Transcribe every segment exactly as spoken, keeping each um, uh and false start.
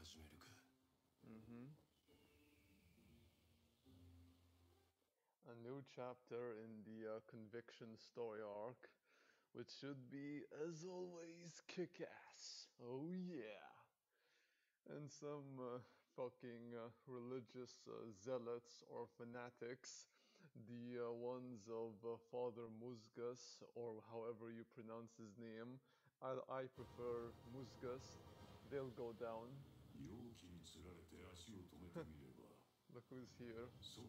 Mm-hmm. A new chapter in the uh, conviction story arc, which should be, as always, kick-ass. Oh yeah. And some uh, fucking uh, religious uh, zealots or fanatics, the uh, ones of uh, Father Musgas, or however you pronounce his name. I, I prefer Musgas. They'll go down. Look who's here.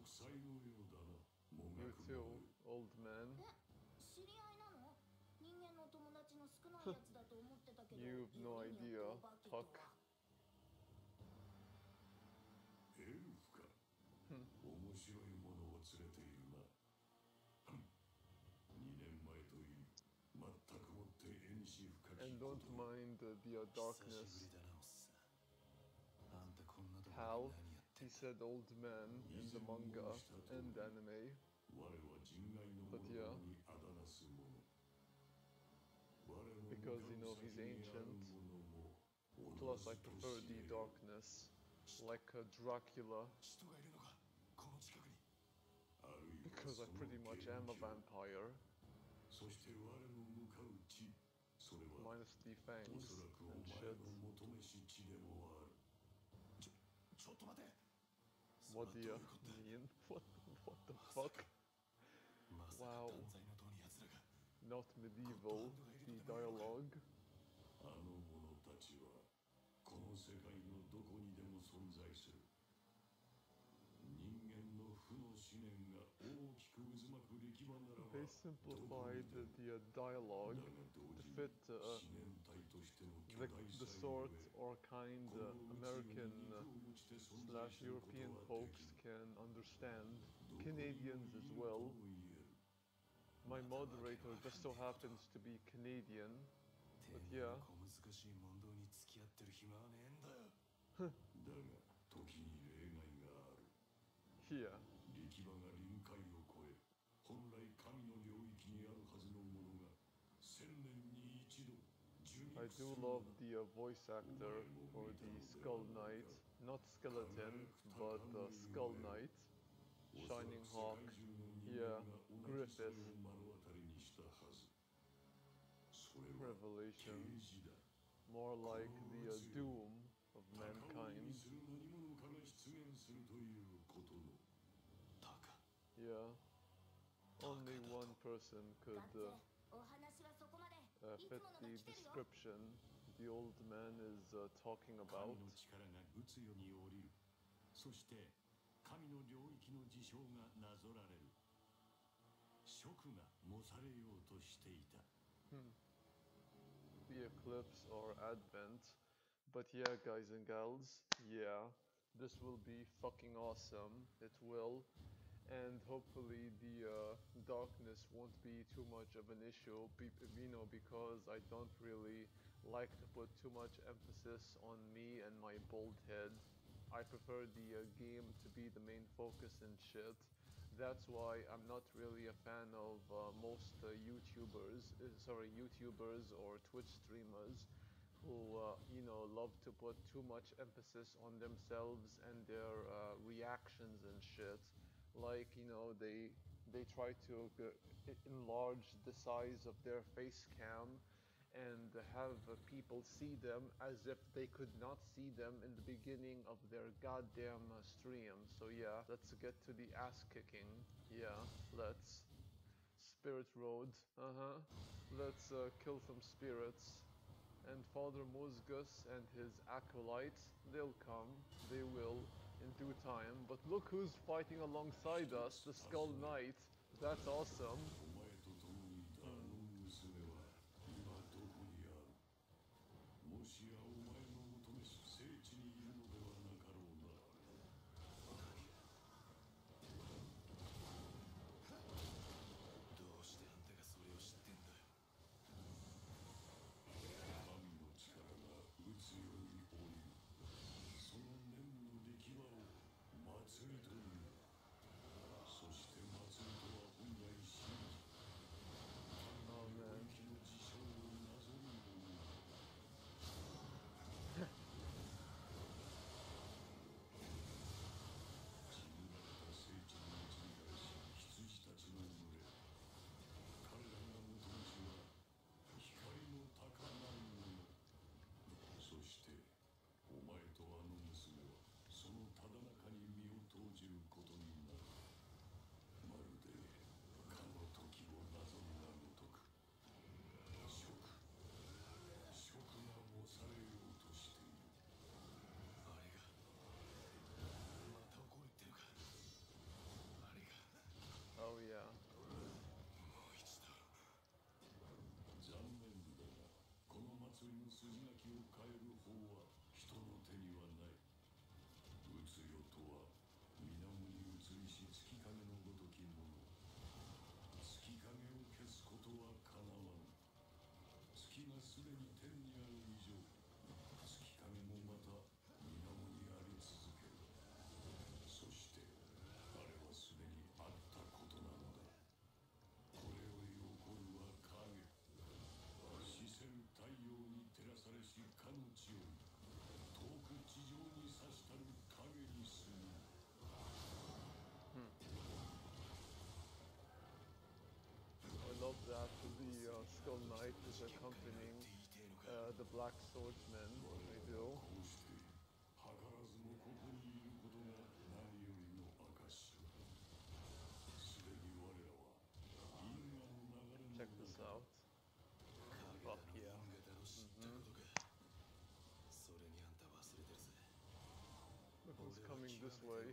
You too, old man. You've no idea, Puck. And don't mind uh, the uh, darkness. Hal, he said old man in the manga and anime. But yeah, because you know he's ancient. Plus I prefer the darkness, like uh, Dracula. Because I pretty much am a vampire. Minus the fangs and shit. What do you mean? What, what the fuck? Wow. Not medieval, the dialogue. They simplified the, the uh, dialogue to fit uh, the, the sort or kind uh, American uh, slash European folks can understand. Canadians as well. My moderator just so happens to be Canadian, but yeah. Yeah. I do love the uh, voice actor for the Skull Knight, not Skeleton, but uh, Skull Knight, Shining Hawk, yeah, Griffith, Revelation, more like the uh, doom of mankind. Yeah, only one person could uh, uh, fit the description the old man is uh, talking about. Hmm. The eclipse or advent. But yeah, guys and gals, yeah, this will be fucking awesome. It will. And hopefully the uh, darkness won't be too much of an issue, be you know, because I don't really like to put too much emphasis on me and my bald head. I prefer the uh, game to be the main focus and shit. That's why I'm not really a fan of uh, most uh, YouTubers, uh, sorry, YouTubers or Twitch streamers who, uh, you know, love to put too much emphasis on themselves and their uh, reactions and shit. Like, you know, they they try to uh, enlarge the size of their face cam and have uh, people see them as if they could not see them in the beginning of their goddamn uh, stream. So yeah, let's get to the ass kicking. Yeah, let's. Spirit Road, uh-huh. Let's uh, kill some spirits. And Father Musgus and his acolytes, they'll come, they will, in due time. But look who's fighting alongside us, the Skull Knight. That's awesome. Hmm. Hmm. I love that the uh, Skull Knight is accompanying uh, the Black Swordsman. I do. Check this out. Fuck yeah. Mm-hmm. Look who's coming this way.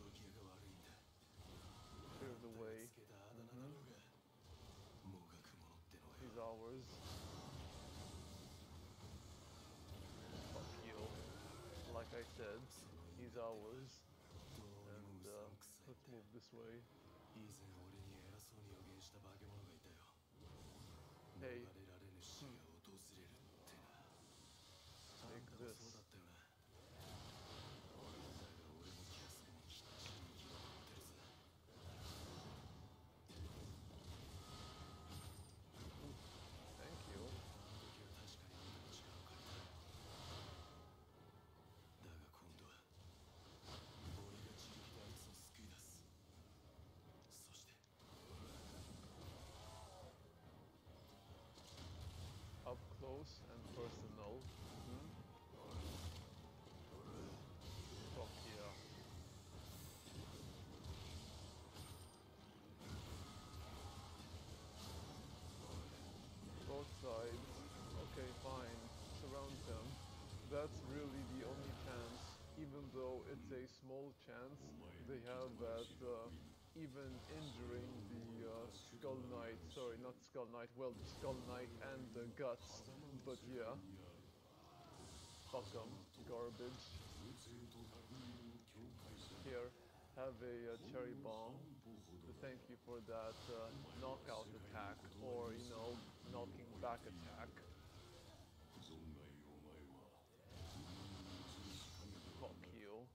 Clear the way. Mm-hmm. He's ours. Fuck you. Like I said, he's ours. And uh, let's move this way. Hey. Hmm. Take this. Thank you. Up close and personal. Mm-hmm. Fuck yeah. Both sides. Okay, fine. Surround them. That's really the only chance, even though it's a small chance they have at uh, even injuring the uh, Skull Knight. Sorry, not Skull Knight. Well, the Skull Knight and the Guts. But yeah. Fuck 'em. Garbage. Here, have a uh, cherry bomb to thank you for that uh, knockout attack, or, you know, knocking back attack. Fuck you.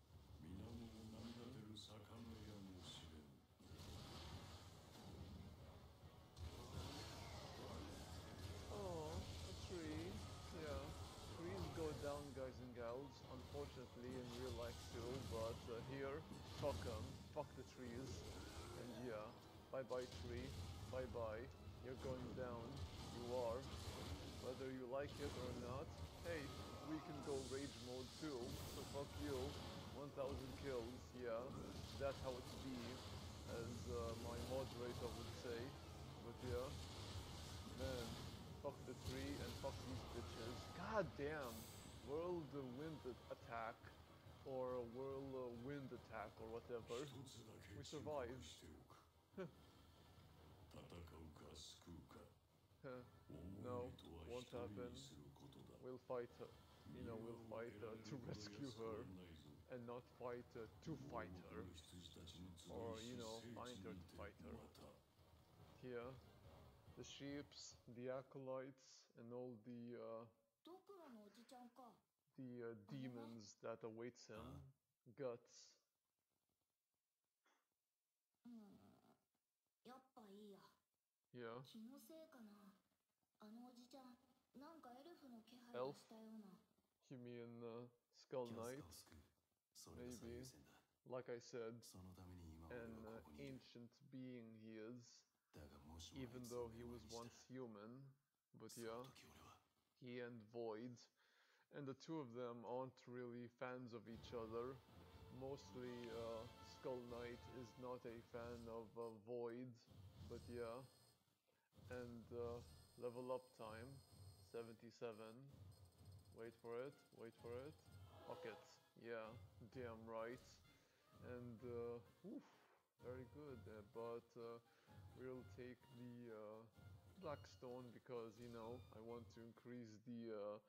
Oh, a tree. Yeah. Trees go down, guys and gals, unfortunately in real life too, but uh, here, fuck 'em. Fuck the trees. And yeah, bye bye tree. Bye bye. You're going down. You are. Whether you like it or not. Hey, we can go rage mode too, so fuck you. one thousand kills, yeah. That's how it be, as uh, my moderator would say. But yeah, man, fuck the tree and fuck these bitches. God damn, world uh, wind attack, or whirl uh, wind attack, or whatever. We survived. No, won't happen. We'll fight, uh, you know, we'll fight uh, to rescue her, and not fight uh, to fight her, or, you know, find her to fight her. Here, the sheeps, the acolytes, and all the uh, ドクロのおじちゃんか。 the uh, demons that awaits him. Guts. うん、やっぱいいや。 Yeah. 気のせいかな。あのおじちゃん、なんかエルフの気配 Elf? がしたような。 You mean uh, Skull Knight? Maybe. Like I said, an uh, ancient being he is, even though he was once human. But yeah, he and Void, and the two of them aren't really fans of each other. Mostly, uh, Skull Knight is not a fan of uh, Void, but yeah. And uh, level up time, seventy-seven. Wait for it, wait for it. Fuck it, yeah, damn right. And, uh, oof, very good, uh, but uh, we'll take the uh, Blackstone because, you know, I want to increase the uh,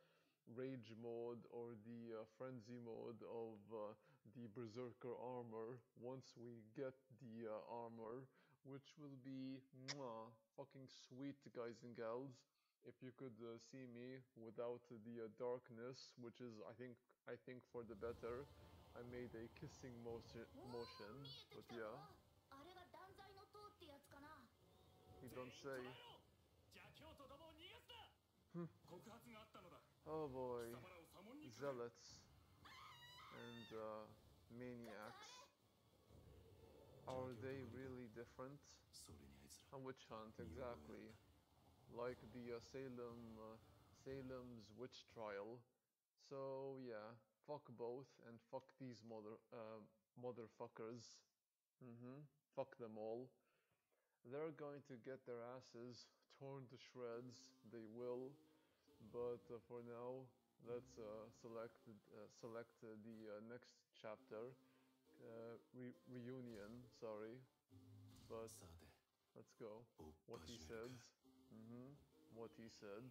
rage mode or the uh, frenzy mode of uh, the berserker armor once we get the uh, armor, which will be mwah, fucking sweet, guys and gals. If you could uh, see me without the uh, darkness, which is I think I think for the better. I made a kissing motion, おー motion 見えて but きたぞ yeah, あれが断罪の塔ってやつかな he don't say. 邪教徒どもを逃がすな Hmm. 告発があったのだ Oh boy, 貴様らを左門にかけ zealots and uh, maniacs. Are they really different? それにあいつら A witch hunt, exactly. Like the uh, Salem, uh, Salem's witch trial. So yeah, fuck both and fuck these mother, uh, motherfuckers. Mm-hmm. Fuck them all. They're going to get their asses torn to shreds. They will. But uh, for now, let's uh, select uh, select uh, the uh, next chapter. Uh, re reunion. Sorry, but さて let's go. おっ What ぱ he じめる said. か Mm-hmm. What he said.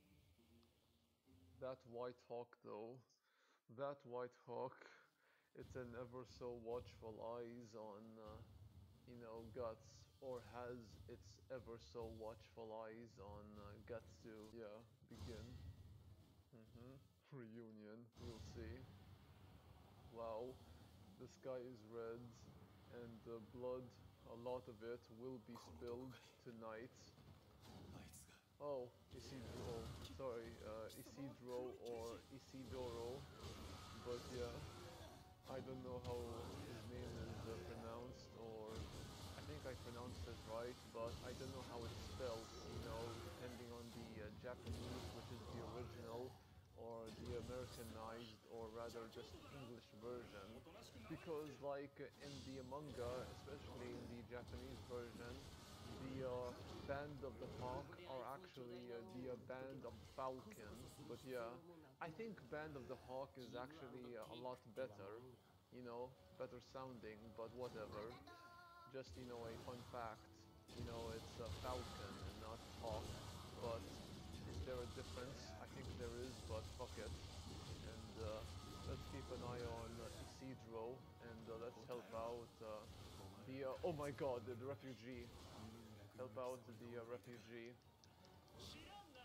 That White Hawk, though. That White Hawk. It's an ever so watchful eyes on, uh, you know, Guts, or has its ever so watchful eyes on uh, Guts to, yeah, begin. Mm-hmm. Reunion. We'll see. Wow. The sky is red, and the blood, a lot of it, will be spilled tonight. あいつが Oh, Isidro. Sorry, uh, Isidro or Isidoro. But yeah, I don't know how his name is uh, pronounced, or I think I pronounced it right, but I don't know how it's spelled, you know, depending on the uh, Japanese, which is the original, or the Americanized, or rather just English version. Because like in the manga, especially in the Japanese version, the uh, Band of the Hawk are actually uh, the uh, Band of Falcon. But yeah, I think Band of the Hawk is actually uh, a lot better, you know, better sounding, but whatever. Just, you know, a fun fact, you know, it's uh, Falcon and not Hawk, but is there a difference? I think there is, but fuck it. And uh, let's keep an eye on uh, Isidro, and uh, let's help out uh, the, uh, oh my god, the, the refugee. Help out the uh, refugee. 知らんな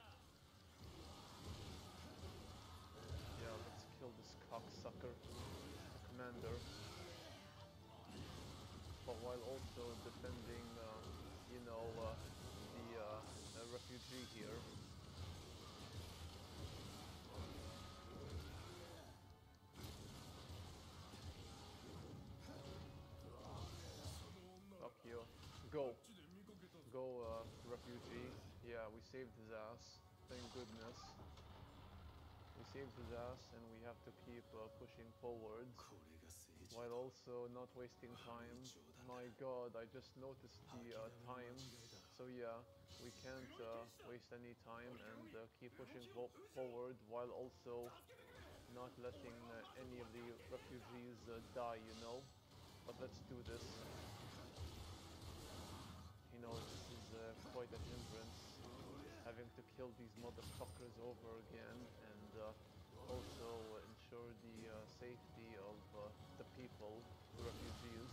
Yeah, let's kill this cocksucker, the commander. But while also defending, uh, you know, uh, the uh, uh, refugee here. Fuck you. Go. Go, uh, refugee. Yeah, we saved his ass. Thank goodness. We saved his ass, and we have to keep uh, pushing forwards. これが正常 While also not wasting time. My god, I just noticed the uh, time. So yeah, we can't uh, waste any time and uh, keep pushing fo forward while also not letting uh, any of the refugees uh, die, you know? But let's do this. You know, this is uh, quite a hindrance, having to kill these motherfuckers over again and uh, also ensure the uh, safety of uh, the people, the refugees.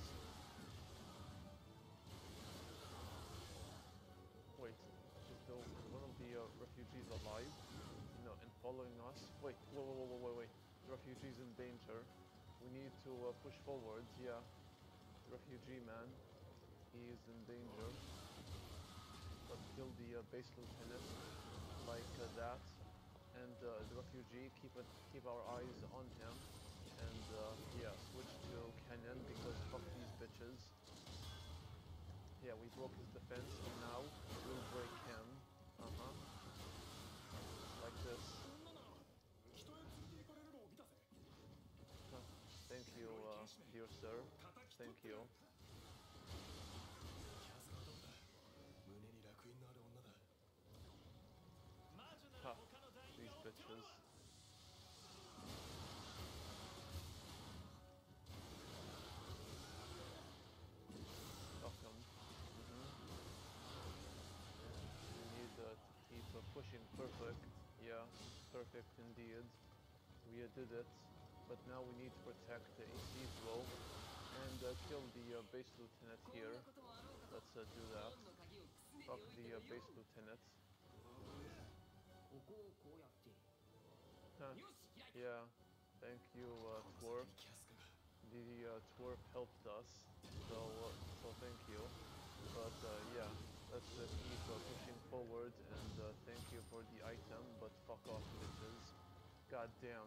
Wait, is the, one of the uh, refugees alive? No, and following us? Wait, whoa, whoa, whoa, wait, wait. The refugee's in danger. We need to uh, push forward, yeah. Refugee man. He is in danger. But kill the uh, base lieutenant like uh, that, and uh, the refugee, keep it, keep our eyes on him, and uh, yeah, switch to cannon because fuck these bitches. Yeah, we broke his defense, and now we'll break him. Uh huh. Like this. 女なら人へ連れて行かれるのを見たぜ Huh. Thank you, uh, dear sir. Thank you. キャスはどこだ胸に烙印のある女だ魔女な Ha, ら他の団員 these が追っておろ bitches. Fuck 'em. Mhm. We need uh, to keep uh, pushing perfect. Yeah. perfect indeed. We uh, did it, but now we need to protect the Isidro and uh, kill the uh, base lieutenant here. Let's uh, do that. Fuck the uh, base lieutenant. Huh. Yeah, thank you, uh, この Twerp. 先にキャスカが The uh, Twerp helped us, so uh, so thank you. But uh, yeah, let's uh, keep uh, pushing forward, and uh, thank you for the item, but fuck off, bitches. God damn.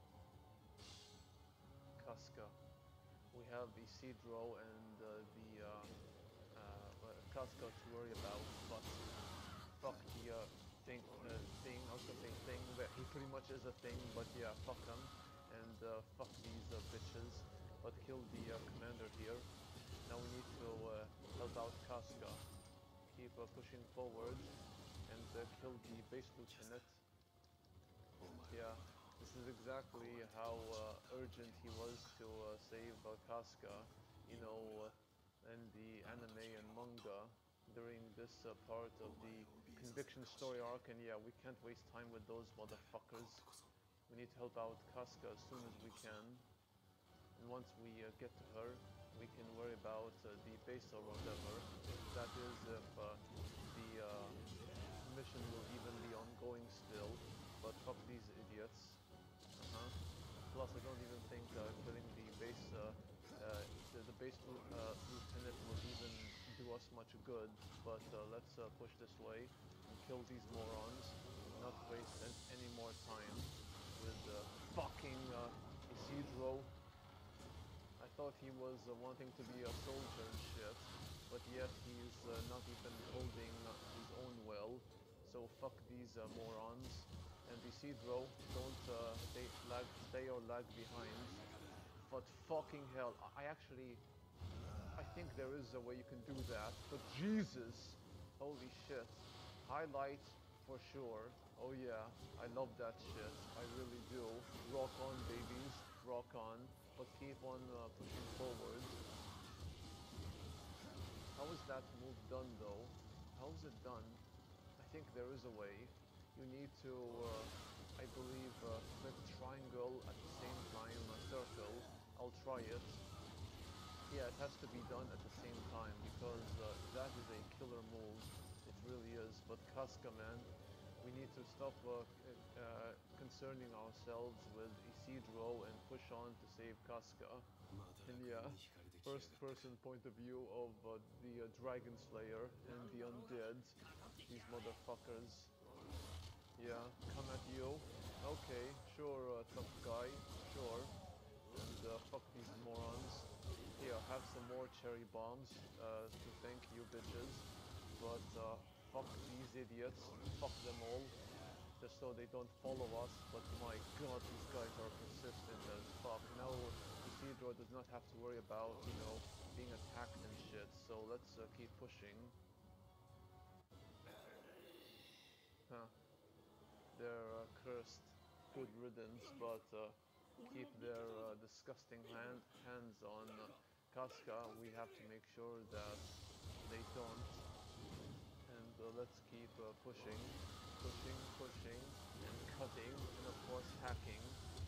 Casca. We have Isidro and uh, the uh, uh, uh, Casca to worry about, but fuck the uh, thing, uh, thing, I was gonna say thing, but he pretty much is a thing, but yeah, fuck him, and uh, fuck these uh, bitches, but kill the uh, commander here. Now we need to uh, help out Casca, keep uh, pushing forward, and uh, kill the base lieutenant. お前 Yeah, のことを this is exactly how uh, urgent he was to uh, save uh, Casca, you know, uh, in the anime and manga during this uh, part of the Conviction story arc, and yeah, we can't waste time with those 今 motherfuckers. 度こそ We need to help out Casca as soon as we can, and once we uh, get to her, we can worry about uh, the base or whatever. If that is, if uh, the uh, mission will even be ongoing still, but fuck these idiots. Uh-huh. Plus, I don't even think uh, killing the base, uh, uh, the, the base lu- uh, lieutenant will even do us much good. But uh, let's uh, push this way and kill these morons. Not waste an- any more time with uh, fucking uh, Isidro. I thought he was uh, wanting to be a soldier and shit, but yet he's uh, not even holding uh, his own will. So fuck these uh, morons. And Isidro, don't uh, stay, lag, stay or lag behind. But fucking hell, I I actually, I think there is a way you can do that. But Jesus, holy shit, highlight for sure. Oh yeah, I love that shit. I really do. Rock on, babies, rock on. But keep on uh, pushing forward. How is that move done though? How is it done? I think there is a way. You need to, uh, I believe, uh, click triangle at the same time a circle. I'll try it. Yeah, it has to be done at the same time because uh, that is a killer move. It really is. But Casca, man, we need to stop uh, c- uh, concerning ourselves with Isidro and push on to save Casca. また And 楽 yeah, 園に惹かれてきやが first ったか person point of view of uh, the uh, Dragon Slayer and the undead. These motherfuckers. Yeah, come at you. Okay, sure, uh, tough guy. Sure. And uh, fuck these morons. Here, have some more cherry bombs uh, to thank you bitches. But uh, fuck these idiots. Fuck them all. Just so they don't follow us. But my god, these guys are persistent as fuck. Now Isidro does not have to worry about, you know, being attacked and shit. So let's uh, keep pushing. Huh. They're uh, cursed. Good riddance, but uh, keep their uh, disgusting hand hands on uh, Casca. We have to make sure that they don't. And uh, let's keep uh, pushing, pushing, pushing, and cutting, and of course hacking.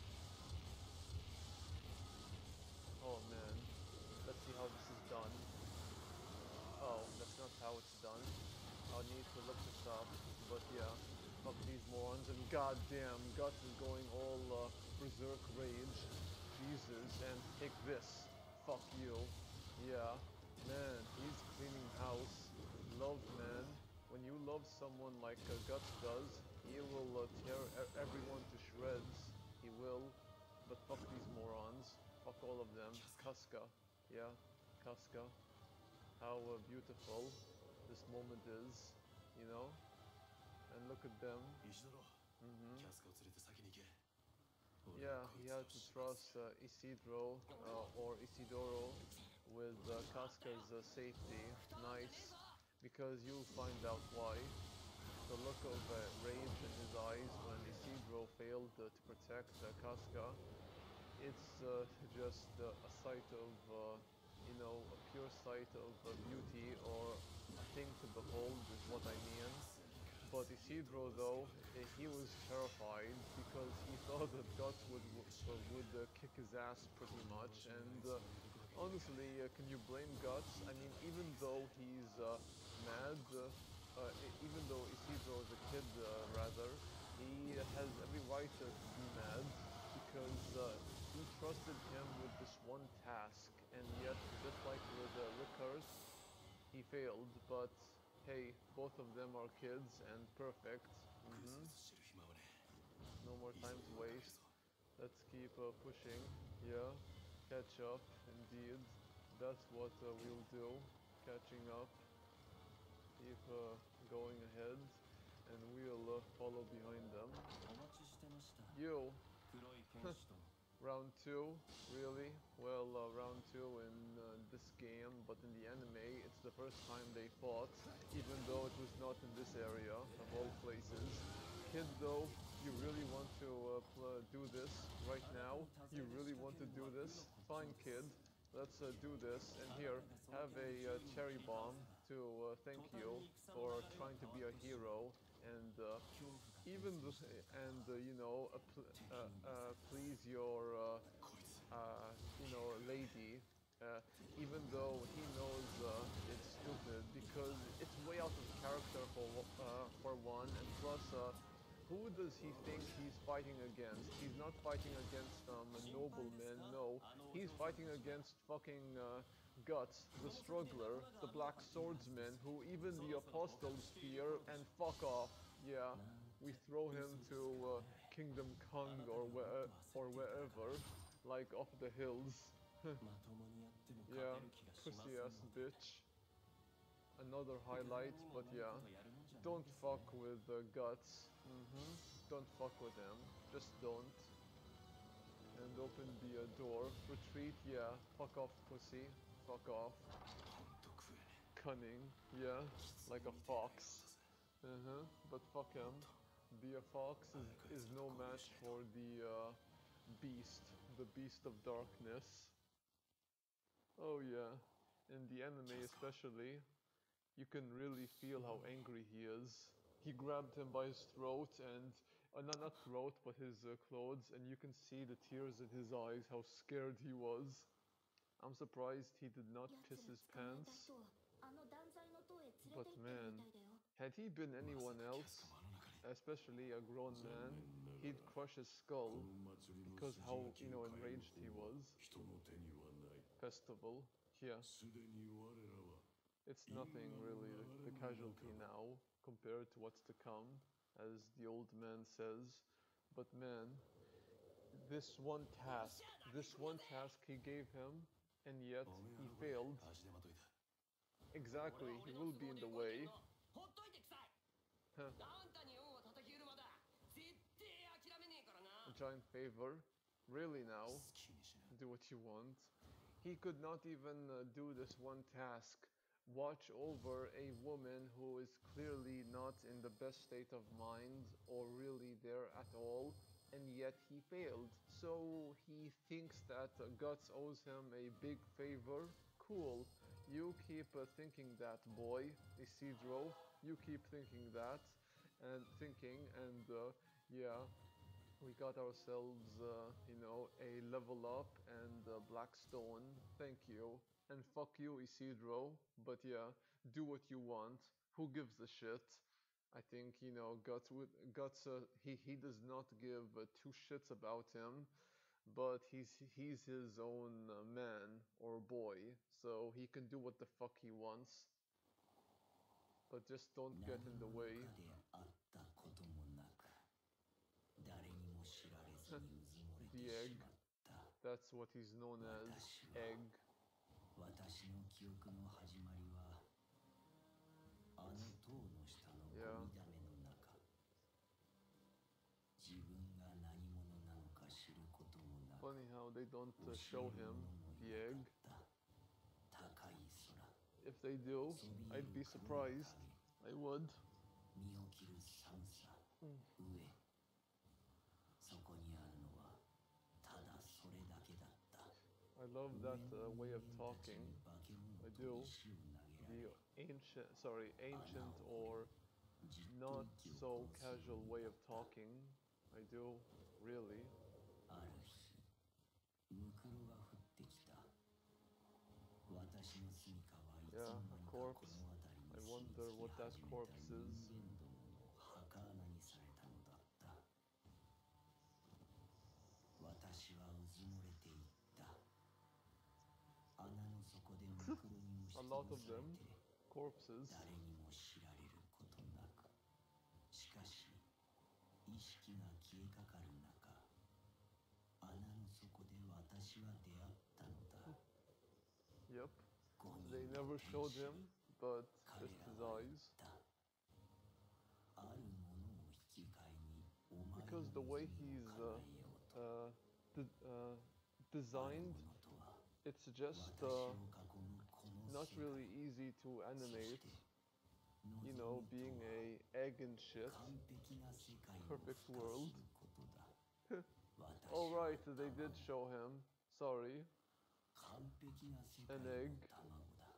Oh man, let's see how this is done. Oh, that's not how it's done. I'll need to look this up, but yeah, fuck these morons, and goddamn, Guts is going all uh, berserk rage. Jesus, and take this. Fuck you. Yeah, man, he's cleaning house. Love, man. When you love someone like uh, Guts does, he will uh, tear e- everyone to shreds. He will. But fuck these morons. Fuck all of them. Casca. Yeah, Casca. How uh, beautiful this moment is, you know? And look at them. 石ドロ hmm キャスカを連れて先に行け Yeah, he had to trust uh, Isidro uh, or Isidoro with uh, Casca's uh, safety. Nice. Because you'll find out why. The look of uh, rage in his eyes when Isidro failed uh, to protect uh, Casca. It's uh, just uh, a sight of, uh, you know, a pure sight of uh, beauty or a thing to behold is what I mean. But Isidro, though, eh, he was terrified because he thought that Guts would w- uh, would uh, kick his ass pretty much. And uh, honestly, uh, can you blame Guts? I mean, even though he's uh, mad, uh, uh, e- even though Isidro is a kid, uh, rather, he has every right to be mad because uh, he trusted him with this one task, and yet, just like with uh, Rickard, he failed. But hey, both of them are kids and perfect. ぐず hmm ぐずしてる暇はね No more え time 急 to いでかける waste. ぞ Let's keep uh, pushing. Yeah, catch up. Indeed, that's what uh, we'll do. Catching up. Keep uh, going ahead, and we'll uh, follow behind them. お待ちしてました You, 黒い剣士殿 round two, really? Well, uh, round two in uh, this game, but in the anime, it's the first time they fought, even though it was not in this area, of all places. Kid, though, you really want to uh, pl- do this right now? You really want to do this? Fine, kid. Let's uh, do this. And here, have a uh, cherry bomb to uh, thank you for trying to be a hero and uh, even the, and uh, you know uh, pl- uh, uh, please your uh, こいつ uh, you know lady, uh, even though he knows uh, it's stupid because it's way out of character for wo- uh, for one, and plus uh, who does he think he's fighting against? He's not fighting against some noblemen, no. He's fighting against fucking uh, Guts, the struggler, the black swordsman, who even the apostles fear, and fuck off. Yeah, we throw him to uh, Kingdom Kong or where or wherever, like off the hills. まともにやっても勝 Yeah, てる気がしません pussy の ass で bitch. Another highlight, 誰にも but ない yeah. ことやるもんじゃない Don't ですね fuck with uh, Guts. hmm Don't fuck with him. Just don't. And open the uh, door. Retreat, yeah. Fuck off, pussy. Fuck off. ほんと食えね Cunning, yeah. えきつ Like a みてえな野郎 fox. だぜ Uh-huh. But fuck him. Be a fox is, is no match for the uh, beast. The beast of darkness. Oh yeah. In the anime especially, you can really feel how angry he is. He grabbed him by his throat and uh, not, not throat, but his uh, clothes, and you can see the tears in his eyes, how scared he was. I'm surprised he did not 奴 piss ら his 捕まえた pants. 人をあの断罪の塔へ連れ But て行ってる man, みたいだよ had he been ま anyone さかキャ else, スカもあの中に especially a grown 残 man, 念な he'd がら crush his こ skull の祭りの because 筋 how, 書き you know, を変える enraged he 方は was. 人の手にはない Festival, yeah. すでに我らは It's nothing really the casualty now compared to what's to come, as the old man says. But man, this one task, this one task he gave him, and yet おめえ he はこれ failed. 足手まといだ Exactly, he will be in the way. ほっといてくさい Huh. あんたに恩を叩き売るまで絶対諦めねえからな A giant favor. Really now? 好きにしな Do what you want. He could not even uh, do this one task. Watch over a woman who is clearly not in the best state of mind or really there at all, and yet he failed. So he thinks that uh, Guts owes him a big favor? Cool. You keep uh, thinking that, boy, Isidro. You keep thinking that and thinking, and uh, yeah, we got ourselves, uh, you know, a level up and uh, Blackstone. Thank you. And fuck you, Isidro. But yeah, do what you want. Who gives a shit? I think, you know, Guts, would, Guts uh, he, he does not give uh, two shits about him. But he's he's his own uh, man or boy, so he can do what the fuck he wants. But just don't get in the way. 何者かであったこともなく誰にも知られずにうずもれて The egg. しまった That's what he's known as. Egg. 私の記憶の始まりはあの塔の下のゴ Yeah. ミだめの中自分が何者なのか知ることもなく Funny how they don't uh, 教 show える him 者も the い egg. なかった高い空 If they do, そびえ I'd る be 黒い surprised. 影 I would. 身を切る寒さ、 うん上そこにあるのはただそれだけだった I love that uh, way of 上の人たち talking. に化け物 I と do. 石を投げら The れ ancient, sorry, ancient or not so casual way of talking. I do, really. ある日ムクロが降ってきた。私の住処はいつ Yeah, の a 間にか corpse. この辺り I に住み wonder 着 what き that 始めた corpse 人 is. 間どもの墓穴にされたのだった。私はうずもれていった。穴の底でムクロに押し A つ lot ぶ of され them. て Corpses. 誰にも知られることなく、しかし意識が消えかかる中、穴の底で私は出会ったのだ。 Yep. 五 They 人の never 天 showed 使 him, but 彼 just ら his は言っ eyes. た。あるものを引き換えにお前の Because the 望 way み he's を uh, 叶えようと。 uh, de- uh, ある designed, ものとは it's just 私 uh, を囲むこの not 世界。 really easy to そ animate. して You 望 know, みと being は a egg and shit. 完璧な世界を Perfect 付加 world. することだ。 Oh 私は right, they did 卵。 show him. Sorry. 完璧な世界 An の egg. 卵だ。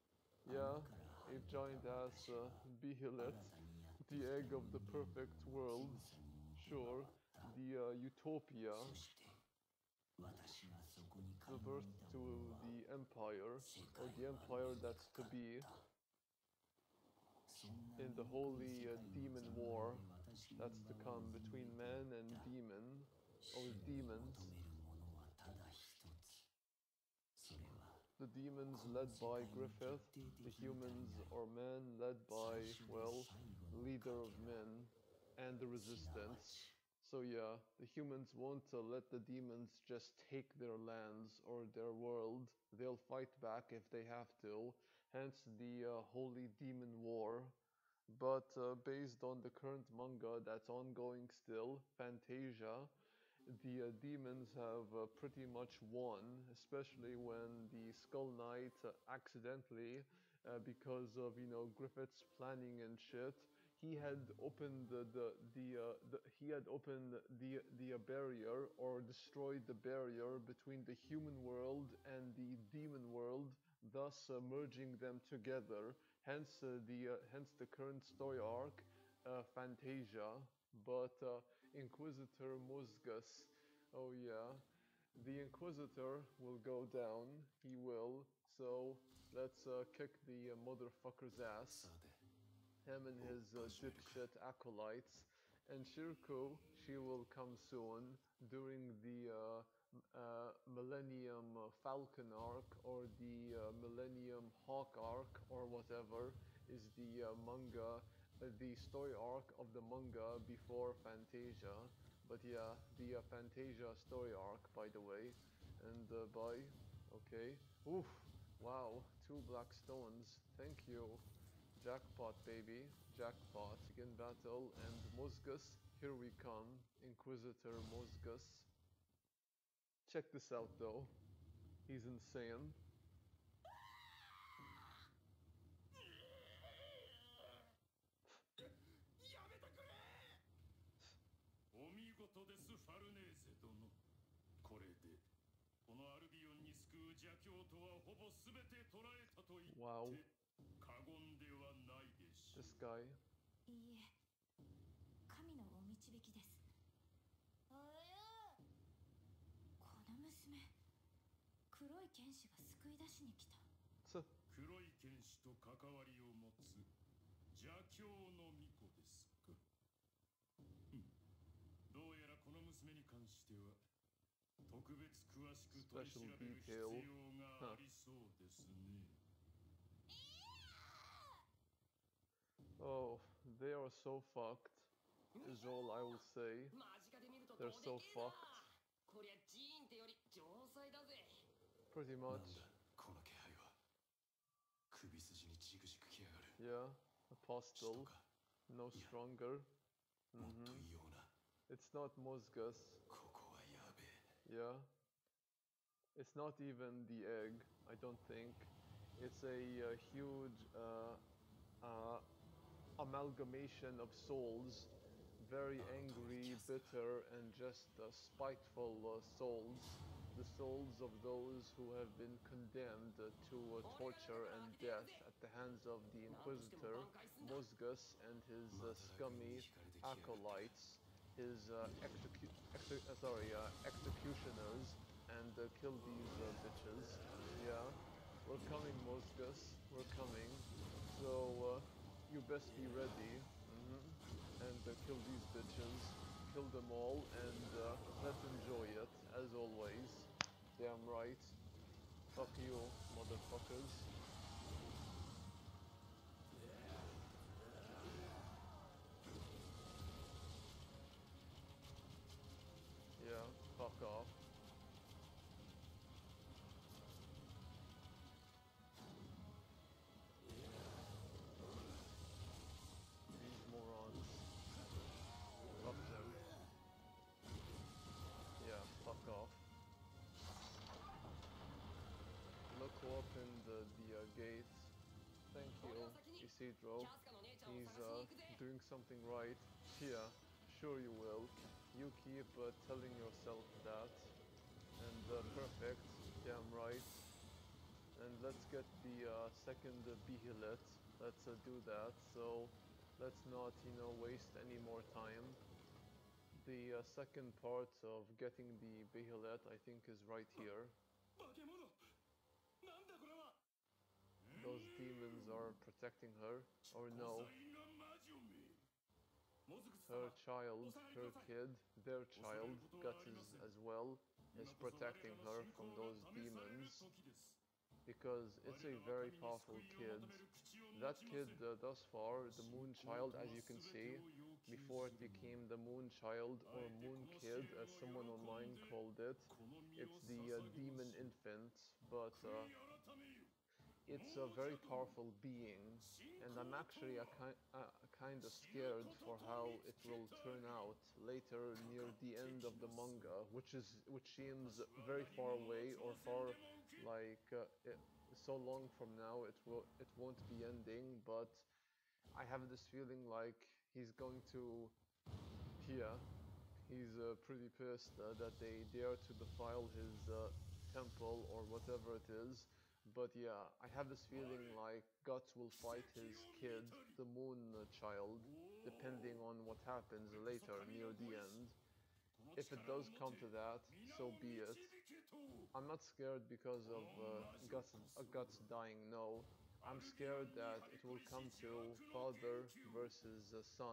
Yeah, 穴から a 這い出た giant ass 私 uh, は behelit. 新たにやって The きた egg of 人 the 間 perfect どもの world. 強さに出 Sure. 回った。 The uh, utopia. そして私がそこに The 垣間 birth 見た to ものは the empire, 世 or 界 the は empire 醜 that's か to っ be. た。そんな In the 醜い holy 世 uh, 界の demon 残骸 war で私の that's to 庭を come うずも between れて man い and った。 demon, 真 or に demons. 求めるものはただ一つ。それは The demons この led 世 by 界に Griffith, 決定 the 的に足り humans ない or men led 最 by, 初で well, 最後の leader か of けら。 men and the すなわ resistance. ち So yeah, the humans won't uh, let the demons just take their lands or their world. They'll fight back if they have to. Hence the uh, holy demon war. But uh, based on the current manga that's ongoing still, Fantasia, the uh, demons have uh, pretty much won, especially when the Skull Knight uh, accidentally, uh, because of you know Griffith's planning and shit, he had opened the the the, uh, the he had opened the the uh, barrier or destroyed the barrier between the human world and the demon world, thus uh, merging them together. Hence uh, the uh, hence the current story arc, uh, Fantasia. But uh, Inquisitor Musgus. Oh yeah. The Inquisitor will go down. He will. So let's uh, kick the uh, motherfucker's ass. さて Him and his uh, dipshit acolytes. And Shirko, she will come soon during the uh, m- uh, Millennium uh, Falcon arc or the uh, Millennium Hawk arc or whatever is the uh, manga, uh, the story arc of the manga before Fantasia. But yeah, the uh, Fantasia story arc, by the way. And uh, by, okay. Oof, wow, two black stones. Thank you. Jackpot, baby. Jackpot. Begin battle and Musgus. Here we come. Inquisitor Musgus. Check this out though. He's insane. やめてくれ。 お見事ですファルネーゼ殿。これでこのアルビオンに救う邪教とはほぼ全て捕らえたと言って Wow. 過言ではないでしょう。 This guy. いいえ、神のお導きです。あや、この娘、黒い剣士が救い出しに来た。 Tch. 黒い剣士と関わりを持つ邪教の巫女ですか。うんどうやらこの娘に関しては特別詳しく取り調べる必要がありそうですね。 Oh, they are so fucked. Is all I will say. 間近で見ると They're どで so けえな。 fucked. こりゃジーンってより城塞だぜ。 Pretty なん much. だこの気配は。首筋にジグジグきやがる。 Yeah. 使徒 Apostle. か。 No Yeah. stronger. もっと Mm-hmm. いいような。 It's not Musgus. ここはやべえ。 Yeah. It's not even the egg, I don't think. It's a, uh huge uh, uh, amalgamation of souls. Very angry, bitter, and just uh, spiteful uh, souls. the souls of those who have been condemned uh, to uh, torture and death at the hands of the Inquisitor, Mosgus, and his uh, scummy acolytes, his uh, execu- exe- uh, sorry, uh, executioners, and uh, kill these uh, bitches. Yeah, we're coming, Mosgus. We're coming. So uh, you best be ready. hmm And uh, kill these bitches. Kill them all, and uh, let's enjoy it as always. Damn right. Fuck you, motherfuckers. Yeah, fuck off. These morons. Fuck them. Yeah, fuck off. Look who opened the, the uh, gates. Thank you, Isidro. キャスカの姉ちゃんを He's 探し uh, に行くぜ doing something right. Yeah, sure you will. You keep uh, telling yourself that. And uh, perfect. Damn right. And let's get the uh, second uh, Behelit. Let's uh, do that. So let's not, you know, waste any more time. The uh, second part of getting the Behelit, I think, is right here. 化け物なんだこれは Those demons are protecting her. Or no, サインが魔女めモズグス her 様 child, her kid, their child, Guts as well, is 今こそ我ら protecting の her 信 from 仰が those 試される demons 時です because 我 it's ら a は very 神に powerful 救い kid. を求める口を持 That ちま kid, せん uh, thus far, the Moon 信仰 Child, と as は you can 全 see, てを要求 before す it るも became the Moon Child or あえて Moon この Kid, 試練 as を someone 喜ん online で called it. この身を It's the uh, 捧げま demon しょう infant, but 悔 uh, い改めよ it's a very powerful being, and I'm actually a, ki- uh, kind of scared for how it will turn out later near the end of the manga, which is which seems very far away or far like uh, it, so long from now it will it won't be ending. But I have this feeling like he's going to, yeah, he's uh, pretty pissed uh, that they dare to defile his uh, temple or whatever it is. But yeah, I have this feeling like Guts will fight his kid, the Moon uh, Child, depending on what happens later near the end. If it does come to that, so be it. I'm not scared because of uh, Guts, uh, Guts dying, no. I'm scared that it will come to father versus uh, son.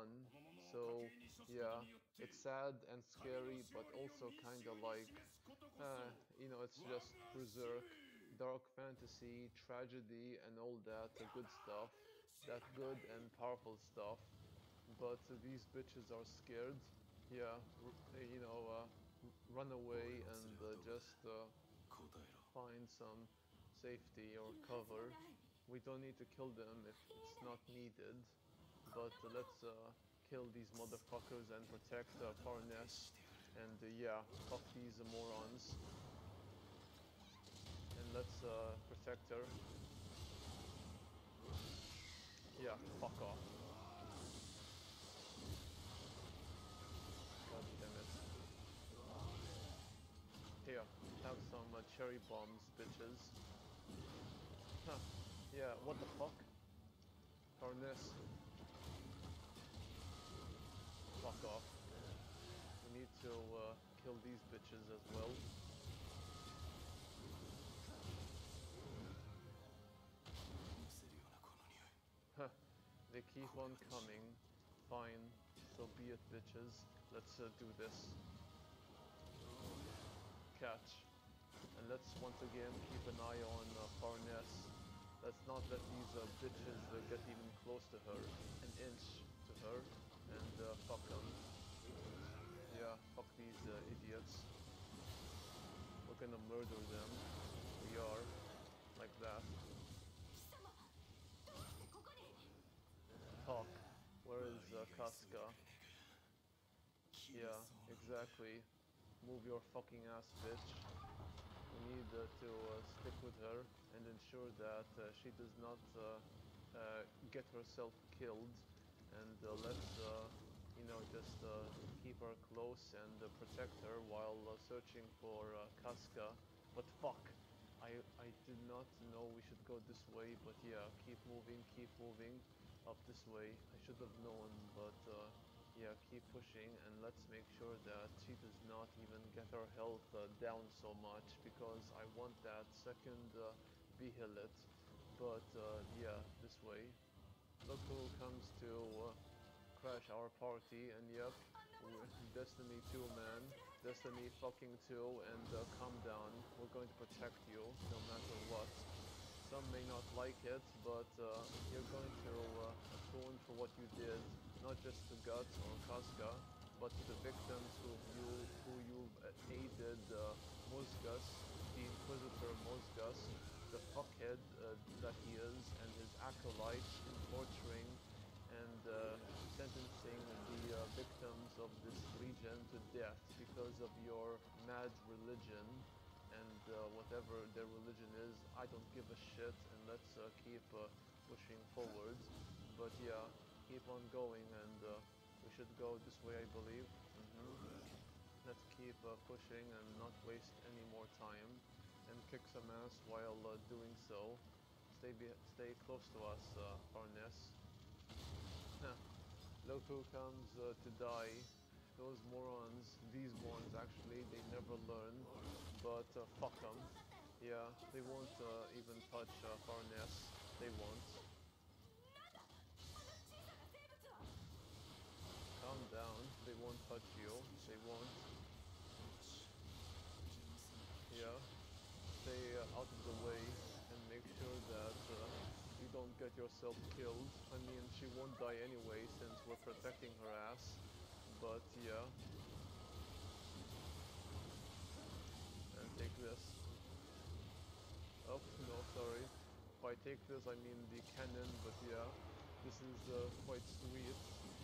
So yeah, it's sad and scary, but also kind of like, uh, you know, it's just Berserk, dark fantasy, tragedy, and all that uh, good stuff, that good and powerful stuff. But uh, these bitches are scared. Yeah, r- uh, you know, uh, r- run away and uh, just uh, 答えろ find some safety or いるはずが cover. ない We don't need to kill them if it's not needed, but uh, let's uh, kill these motherfuckers and protect uh, Parnes. And uh, yeah, fuck these uh, morons. And let's uh, protect her. Yeah, fuck off. God damn it. Here, have some uh, cherry bombs, bitches. Huh. Yeah, what the fuck? Parnes. Fuck off. We need to uh, kill these bitches as well. むせるようなこの匂い Huh. They keep on coming. Fine. So be it, bitches. Let's uh, do this. Catch. And let's once again keep an eye on uh, Parnes. Let's not let these uh, bitches uh, get even close to her. An inch to her. And uh, fuck them. Yeah, fuck these uh, idiots. We're gonna murder them. We are. Like that. 貴様どうしてここに Talk. Where is uh, Casca? Yeah, exactly. Move your fucking ass, bitch. We need uh, to uh, stick with her and ensure that uh, she does not uh, uh, get herself killed. And uh, let's uh, you know, just uh, keep her close and uh, protect her while uh, searching for uh, Casca. But fuck, I I did not know we should go this way. But yeah, keep moving, keep moving up this way. I should have known, but uh, yeah, keep pushing and let's make sure that she does not even get her health uh, down so much because I want that second uh, Behelit. But uh, yeah, this way. Look who comes to uh, crash our party, and yep, we're Destiny two, man. Destiny fucking two, and uh, calm down. We're going to protect you no matter what. Some may not like it, but uh, you're going to uh, atone for what you did, not just to Guts or Casca, but to the victims who you who you've uh, aided, uh, Mozgus, the Inquisitor Mozgus, the fuckhead uh, that he is, and his acolytes in torturing and uh, sentencing the uh, victims of this legion to death because of your mad religion and uh, whatever their religion is. I don't give a shit, and let's uh, keep uh, pushing forward. But yeah, keep on going, and uh, we should go this way, I believe. hmm Let's keep uh, pushing and not waste any more time, and kick some ass while uh, doing so. Stay be stay close to us, uh, Farnes. Look who comes uh, to die. Those morons, these ones actually, they never learn. But uh, fuck them. Yeah, they won't uh, even touch uh, Farnes. They won't. Calm down. They won't touch you. They won't. Yeah. Stay uh, out of the way and make sure that uh, you don't get yourself killed. I mean, she won't die anyway since we're protecting her ass. But yeah. And take this. Oh, no, sorry. If I take this, I mean the cannon, but yeah. This is uh, quite sweet.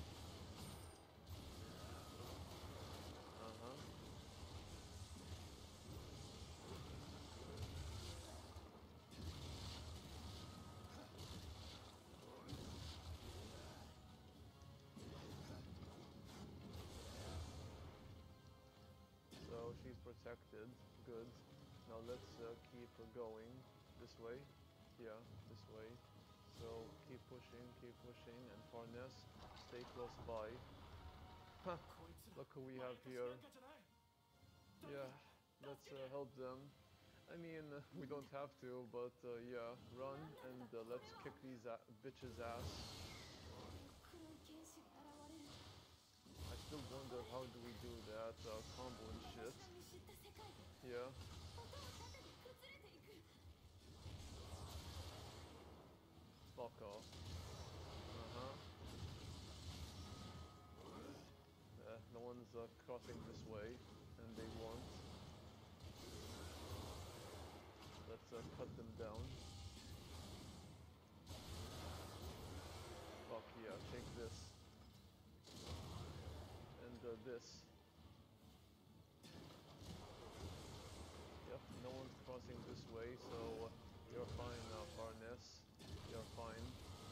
Uh-huh. So she's protected. Good. Now let's uh, keep uh, going. This way. Yeah, this way. So keep pushing, keep pushing, and Farnes, stay close by. Huh. Look who we have here. Yeah, let's uh, help them. I mean, uh, we don't have to, but uh, yeah, run and uh, let's kick these a bitches' ass. 黒い剣士が現れる I still wonder how do we do that uh, combo and 私 shit. の見知った世界で Yeah. 音を盾で崩れていく Fuck off. Uh-huh. Uh, no one's uh, crossing this way, and they won't. Let's uh, cut them down. Fuck yeah, take this. And uh, this. Yep, no one's crossing this way, so uh, you're fine now, Farnes. You're fine.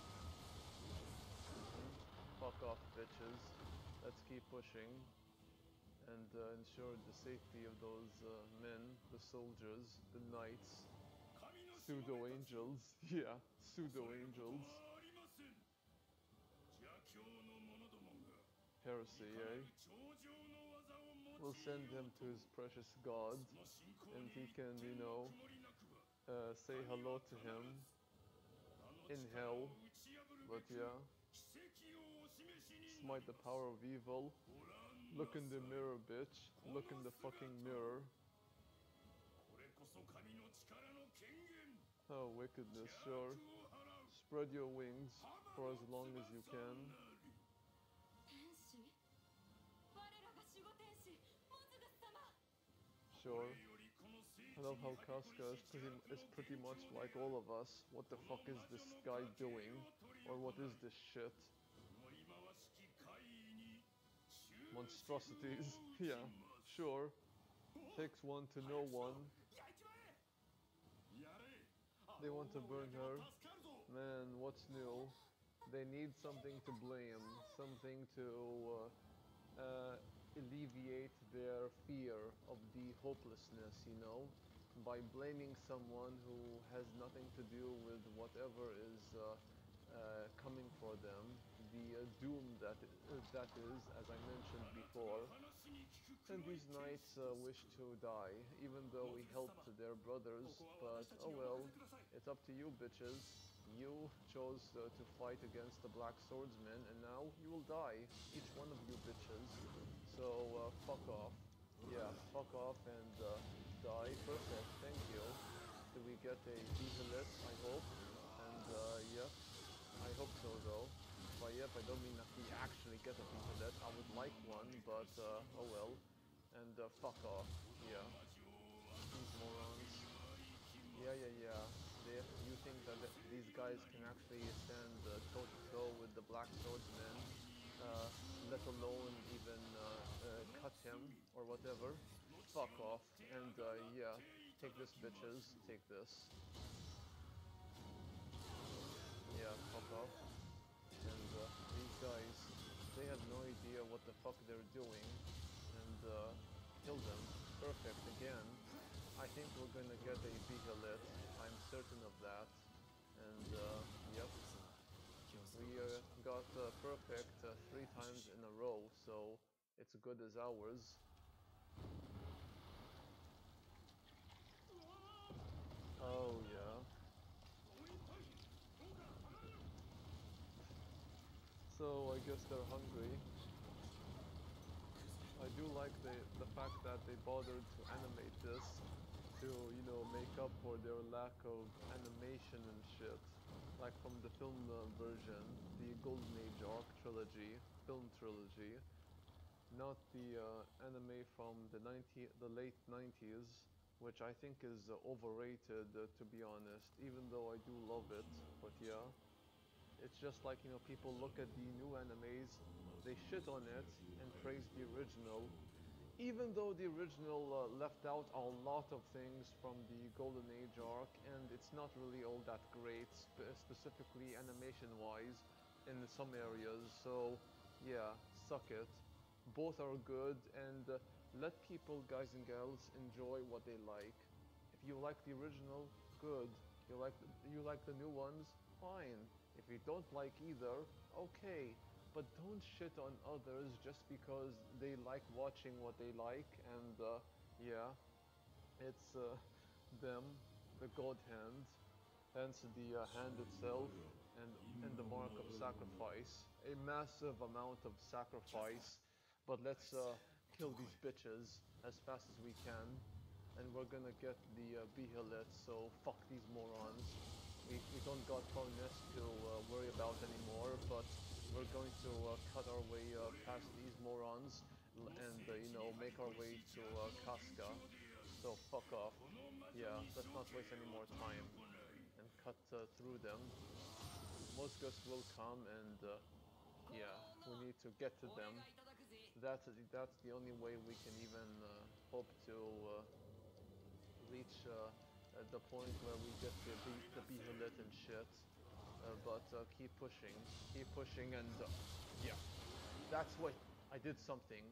Mhm. Fuck off, bitches. Let's keep pushing and uh, ensure the safety of those uh, men, the soldiers, the knights, pseudo angels. Yeah, pseudo angels. ありません。邪教の者どもが Heresy, いかな eh? る頂上の技を用い We'll send him to his precious god, その信仰 and に he 一 can, 点 you の know, 曇りなくば uh, say hello to him あの in 力 hell. を打ち破る But べく yeah, 奇跡をお示しにな smite り the ます power of evil. ご覧 Look な in さ the い mirror, bitch. Look in the fucking mirror. これこそ神の力の権限 Oh, wickedness, 邪 sure. 悪を払う Spread your wings 浜 for の as long as you 翼 can. なり天使我らが守護天使モズガス様 Sure. これよりこの聖地 I love how に Casca is pretty, is pretty much like all of us. What the fuck is this guy doing? Or what is this shit? 乗り回しき怪異に Monstrosities. Yeah, sure. Takes one to know one. 焼いちまえやれ They want to burn her. 助かるぞ Man, what's new? They need something to blame, something to uh, uh, alleviate their fear of the hopelessness, you know, by blaming someone who has nothing to do with whatever is uh, uh, coming for them, the uh, doom that uh, that is, as I mentioned before. And these knights uh, wish to die, even though we helped their brothers. But oh well, it's up to you, bitches. You chose uh, to fight against the Black Swordsmen, and now you will die, each one of you bitches. So uh, fuck off. Yeah, fuck off and uh, die. Perfect, thank you. Do we get a Behelit, I hope? And uh, yep, I hope so though. By yep, I don't mean that we actually get a Behelit. I would like one, but uh, oh well. And uh, fuck off. Yeah. These morons. Yeah, yeah, yeah. They, you think that th these guys can actually stand uh, toe to toe with the Black Swordsman, uh, let alone even uh, uh, cut him or whatever? Fuck off. And uh, yeah, take this, bitches. Take this. Yeah, fuck off. And uh, these guys, they have no idea what the fuck they're doing. And uh, kill them. Perfect again. I think we're gonna get a Behelit. I'm certain of that. And uh, yep, we uh, got uh, perfect uh, three times in a row, so it's good as ours. Oh yeah. So I guess they're hungry. I do like the the fact that they bothered to animate this to, you know, make up for their lack of animation and shit. Like from the film uh, version, the Golden Age Arc trilogy, film trilogy, not the uh, anime from the ninety the late nineties, which I think is uh, overrated uh, to be honest, even though I do love it. But yeah, it's just like, you know, people look at the new animes, they shit on it and praise the original, even though the original uh, left out a lot of things from the Golden Age arc, and it's not really all that great, sp specifically animation-wise, in some areas. So, yeah, suck it. Both are good, and uh, let people, guys and gals, enjoy what they like. If you like the original, good. You like the, you like the new ones, fine. If you don't like either, okay. But don't shit on others just because they like watching what they like, and uh, yeah, it's uh, them, the God hand, hence the uh, hand itself, and and the mark of sacrifice, a massive amount of sacrifice. But let's uh, kill these bitches as fast as we can, and we're gonna get the uh, Behelit. So fuck these morons. We we don't got Tarnes to uh, worry about anymore, but we're going to uh, cut our way uh, past these morons and uh, you know, make our way to uh, Casca. So fuck off. Yeah, let's not waste any more time and cut uh, through them. Mosgus will come and uh, yeah, we need to get to them. That's that's the only way we can even uh, hope to uh, reach uh, uh, the point where we get the be the Behelit and shit. Uh, but uh, keep pushing, keep pushing, and uh, yeah, that's what I did something.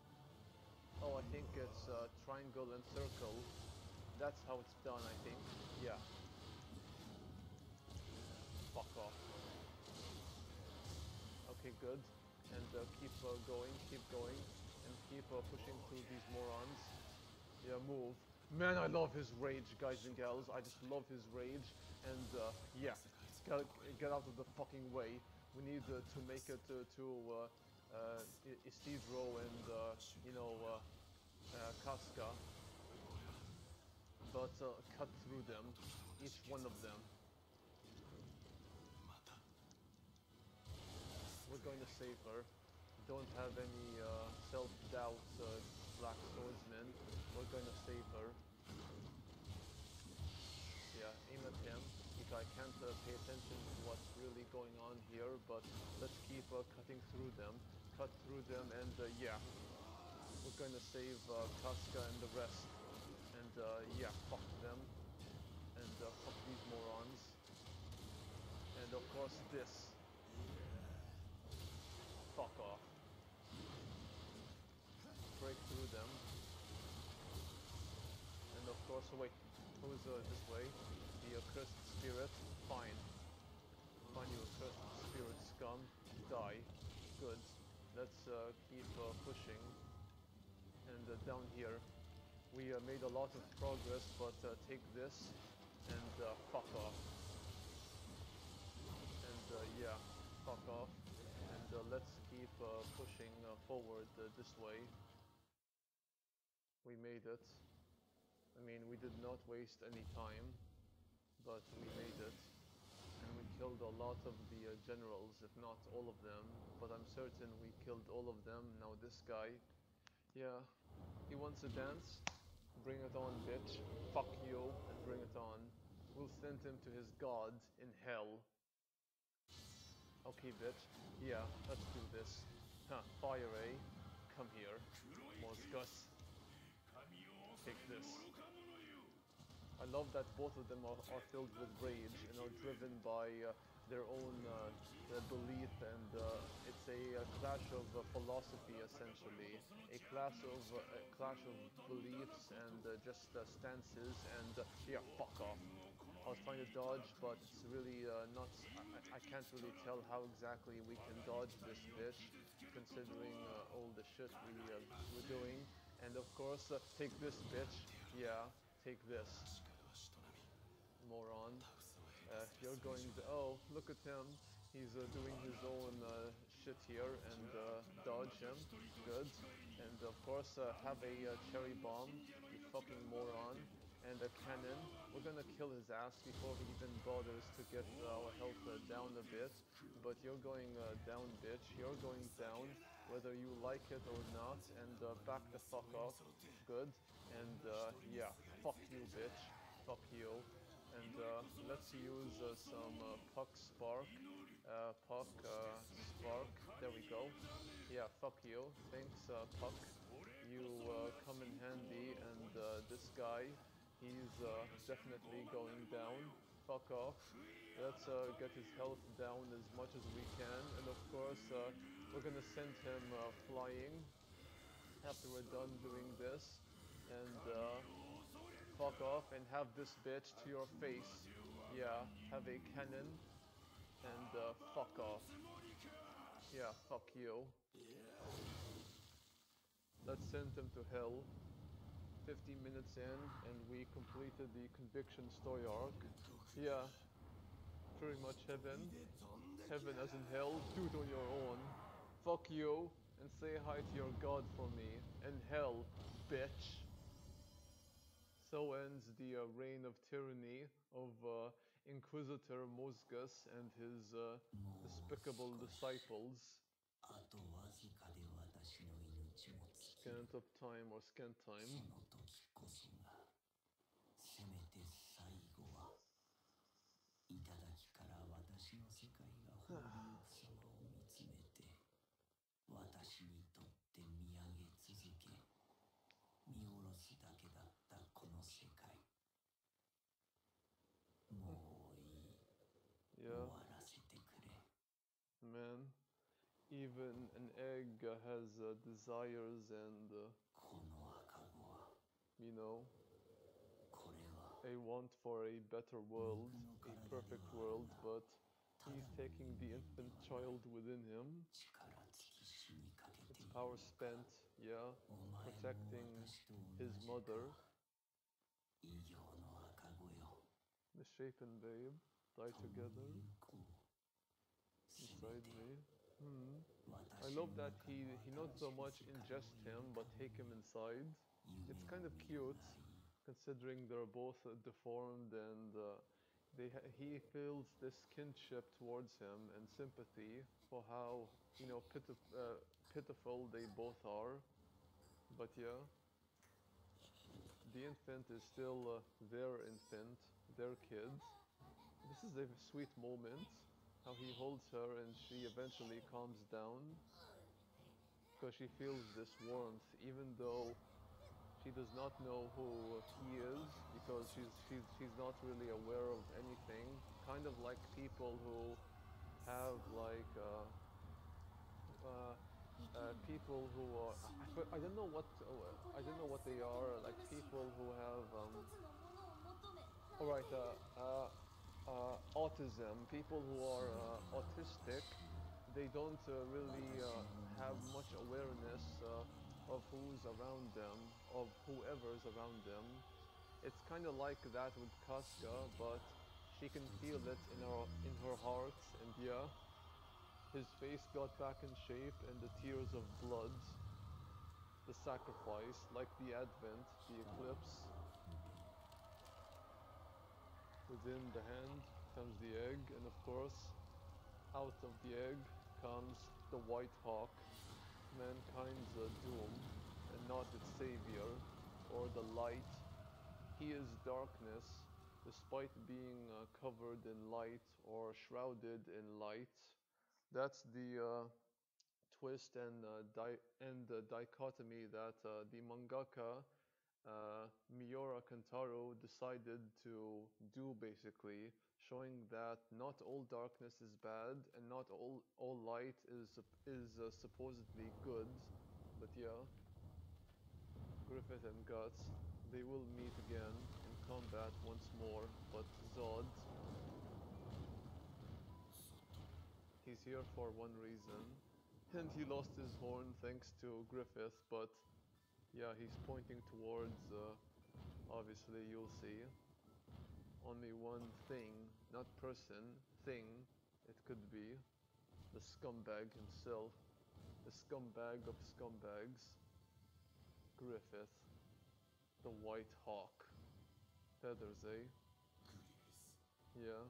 Oh, I think it's uh, triangle and circle. That's how it's done, I think. Yeah. Fuck off. Okay, good. And uh, keep uh, going, keep going, and keep uh, pushing through these morons. Yeah, move. Man, I love his rage, guys and gals. I just love his rage. And uh, yeah, get, get out of the fucking way. We need uh, to make it uh, to uh, uh, Isidro and, uh, you know, uh, uh, Casca. But uh, cut through them, each one of them. We're going to save her. Don't have any uh, self-doubt, uh, Black Swordsman. We're going to save her. Yeah, aim at him. I can't uh, pay attention to what's really going on here, but let's keep uh, cutting through them. Cut through them, and uh, yeah, we're going to save uh, Casca and the rest. And uh, yeah, fuck them. And uh, fuck these morons. And of course this. fuck off. Break through them. And of course, oh wait, who's uh, this way? The accursed spirit? Fine. Fine, you accursed spirit scum. Die. Good. Let's uh, keep uh, pushing. And uh, down here, we uh, made a lot of progress, but uh, take this and uh, fuck off. And uh, yeah, fuck off. And uh, let's keep uh, pushing uh, forward uh, this way. We made it. I mean, we did not waste any time, but we made it. And we killed a lot of the uh, generals, if not all of them, but I'm certain we killed all of them. Now this guy, yeah, he wants to dance. Bring it on, bitch. Fuck you, and bring it on. We'll send him to his god in hell. Okay, bitch. Yeah, let's do this. Huh, fire, eh? Come here. Mosgus. Take this. I love that both of them are, are filled with rage and are driven by uh, their own uh, uh, belief, and uh, it's a, a clash of uh, philosophy, essentially. A clash of uh, a clash of beliefs and uh, just uh, stances, and uh, yeah, fuck off. I was trying to dodge, but it's really uh, not. I, I can't really tell how exactly we can dodge this bitch, considering uh, all the shit we uh, we're doing. And of course, uh, take this bitch. Yeah, take this. Moron. Uh, you're going to, oh, look at him. He's uh, doing his own uh, shit here, and uh, dodge him. Good. And of course, uh, have a uh, cherry bomb, you fucking moron. And a cannon. We're gonna kill his ass before he even bothers to get our health uh, down a bit. But you're going uh, down, bitch. You're going down, whether you like it or not. And uh, back the fuck off. Good. And uh, yeah, fuck you, bitch. Fuck you. And uh, let's use uh, some uh, Puck Spark. Uh, Puck uh, Spark. There we go. Yeah, fuck you. Thanks, uh, Puck. You uh, come in handy. And uh, this guy, he's uh, definitely going down. Fuck off. Let's uh, get his health down as much as we can. And of course, uh, we're gonna send him uh, flying after we're done doing this. And uh, fuck off and have this bitch to your face. Yeah, have a cannon. And uh, fuck off. Yeah, fuck you. Let's send him to hell. fifteen minutes in, and we completed the conviction story arc. Yeah, pretty much heaven. Heaven as in hell, do it on your own. Fuck you, and say hi to your god for me. And hell, bitch. So ends the uh, reign of tyranny of uh, Inquisitor Mosgus and his uh, despicable disciples. あとわずかで私の命も尽きる。 Scant of time or scant そ time. の時こそがせめて最後は頂から私の世界が滅びゆく様を見つめて私にとって見上げ続け見下ろすだけだったこの世界もういい Yeah, 終わらせてくれ man. Even an egg uh, has uh, desires and, uh, この赤子は you know, これは a want for a better world, a perfect world, but he's taking the infant child within him. 力尽き死にかけて It's いる power spent, yeah, お前も protecting 私と同 his じか mother. 異形の赤子よ Misshapen babe, die 共に together 行こうせめ inside て me. Hmm. I 私 love の that 中 he の he not 新 so しい much 世界を ingest 描 him, か but take him inside. 夢 It's を kind of 見る cute, がいい considering they're both uh, deformed, and uh, they ha he feels this kinship towards him and sympathy for how, you know, pitif uh, pitiful they both are. But yeah, the infant is still uh, their infant, their kid. This is a sweet moment, how he holds her and she eventually calms down, because she feels this warmth, even though she does not know who he is, because she's she's she's not really aware of anything. Kind of like people who have like uh, uh, uh, people who are I, I for- I don't know what uh, I don't know what they are, like people who have um, all right, uh, uh, uh, autism, people who are uh, autistic, they don't uh, really uh, have much awareness uh, of who's around them, of whoever's around them. It's kind of like that with Casca, but she can feel it in her in her heart, and yeah, his face got back in shape, and the tears of blood, the sacrifice, like the Advent, the eclipse. Within the hand comes the egg, and of course, out of the egg comes the White Hawk, mankind's uh, doom, and not its savior, or the light. He is darkness, despite being uh, covered in light or shrouded in light. That's the uh, twist and uh, di- and the dichotomy that uh, the mangaka uh, Miura Kantaro decided to do, basically, showing that not all darkness is bad and not all all light is sup- is uh, supposedly good. But yeah, Griffith and Guts, they will meet again in combat once more. But Zod, he's here for one reason, and he lost his horn thanks to Griffith. But yeah, he's pointing towards. Uh, obviously, you'll see. Only one thing, not person, thing, it could be. The scumbag himself. The scumbag of scumbags. Griffith. The White Hawk. Feathers, eh? グリフィス Yeah.